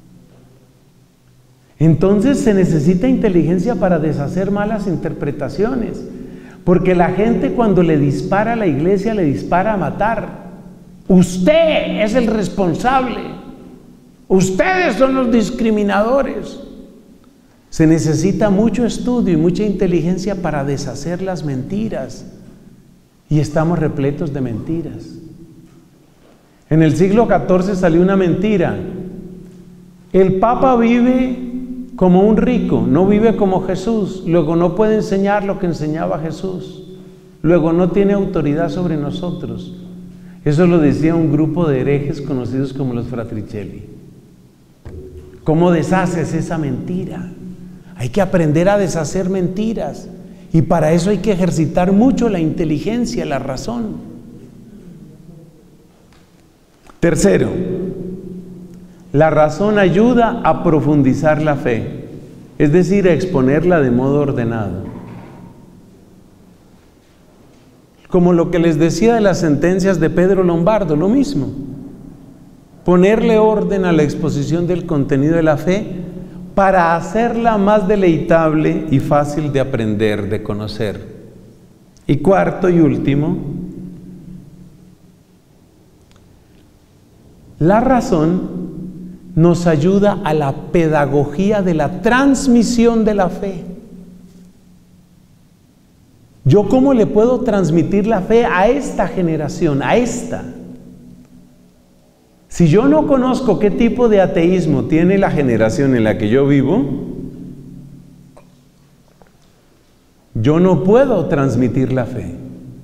Entonces se necesita inteligencia para deshacer malas interpretaciones. Porque la gente cuando le dispara a la iglesia, le dispara a matar. Usted es el responsable. Ustedes son los discriminadores. Se necesita mucho estudio y mucha inteligencia para deshacer las mentiras. Y estamos repletos de mentiras. En el siglo catorce salió una mentira. El Papa vive como un rico, no vive como Jesús, luego no puede enseñar lo que enseñaba Jesús, luego no tiene autoridad sobre nosotros. Eso lo decía un grupo de herejes conocidos como los Fratricelli. ¿Cómo deshaces esa mentira? Hay que aprender a deshacer mentiras y para eso hay que ejercitar mucho la inteligencia, la razón. Tercero, la razón ayuda a profundizar la fe. es decir, a exponerla de modo ordenado. Como lo que les decía de las sentencias de Pedro Lombardo, lo mismo. Ponerle orden a la exposición del contenido de la fe para hacerla más deleitable y fácil de aprender, de conocer. Y cuarto y último, la razón nos ayuda a la pedagogía de la transmisión de la fe. ¿Yo cómo le puedo transmitir la fe a esta generación, a esta? Si yo no conozco qué tipo de ateísmo tiene la generación en la que yo vivo, yo no puedo transmitir la fe.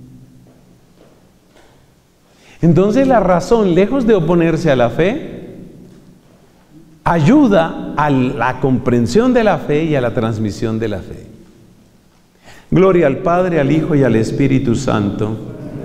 Entonces la razón, lejos de oponerse a la fe, ayuda a la comprensión de la fe y a la transmisión de la fe. Gloria al Padre, al Hijo y al Espíritu Santo.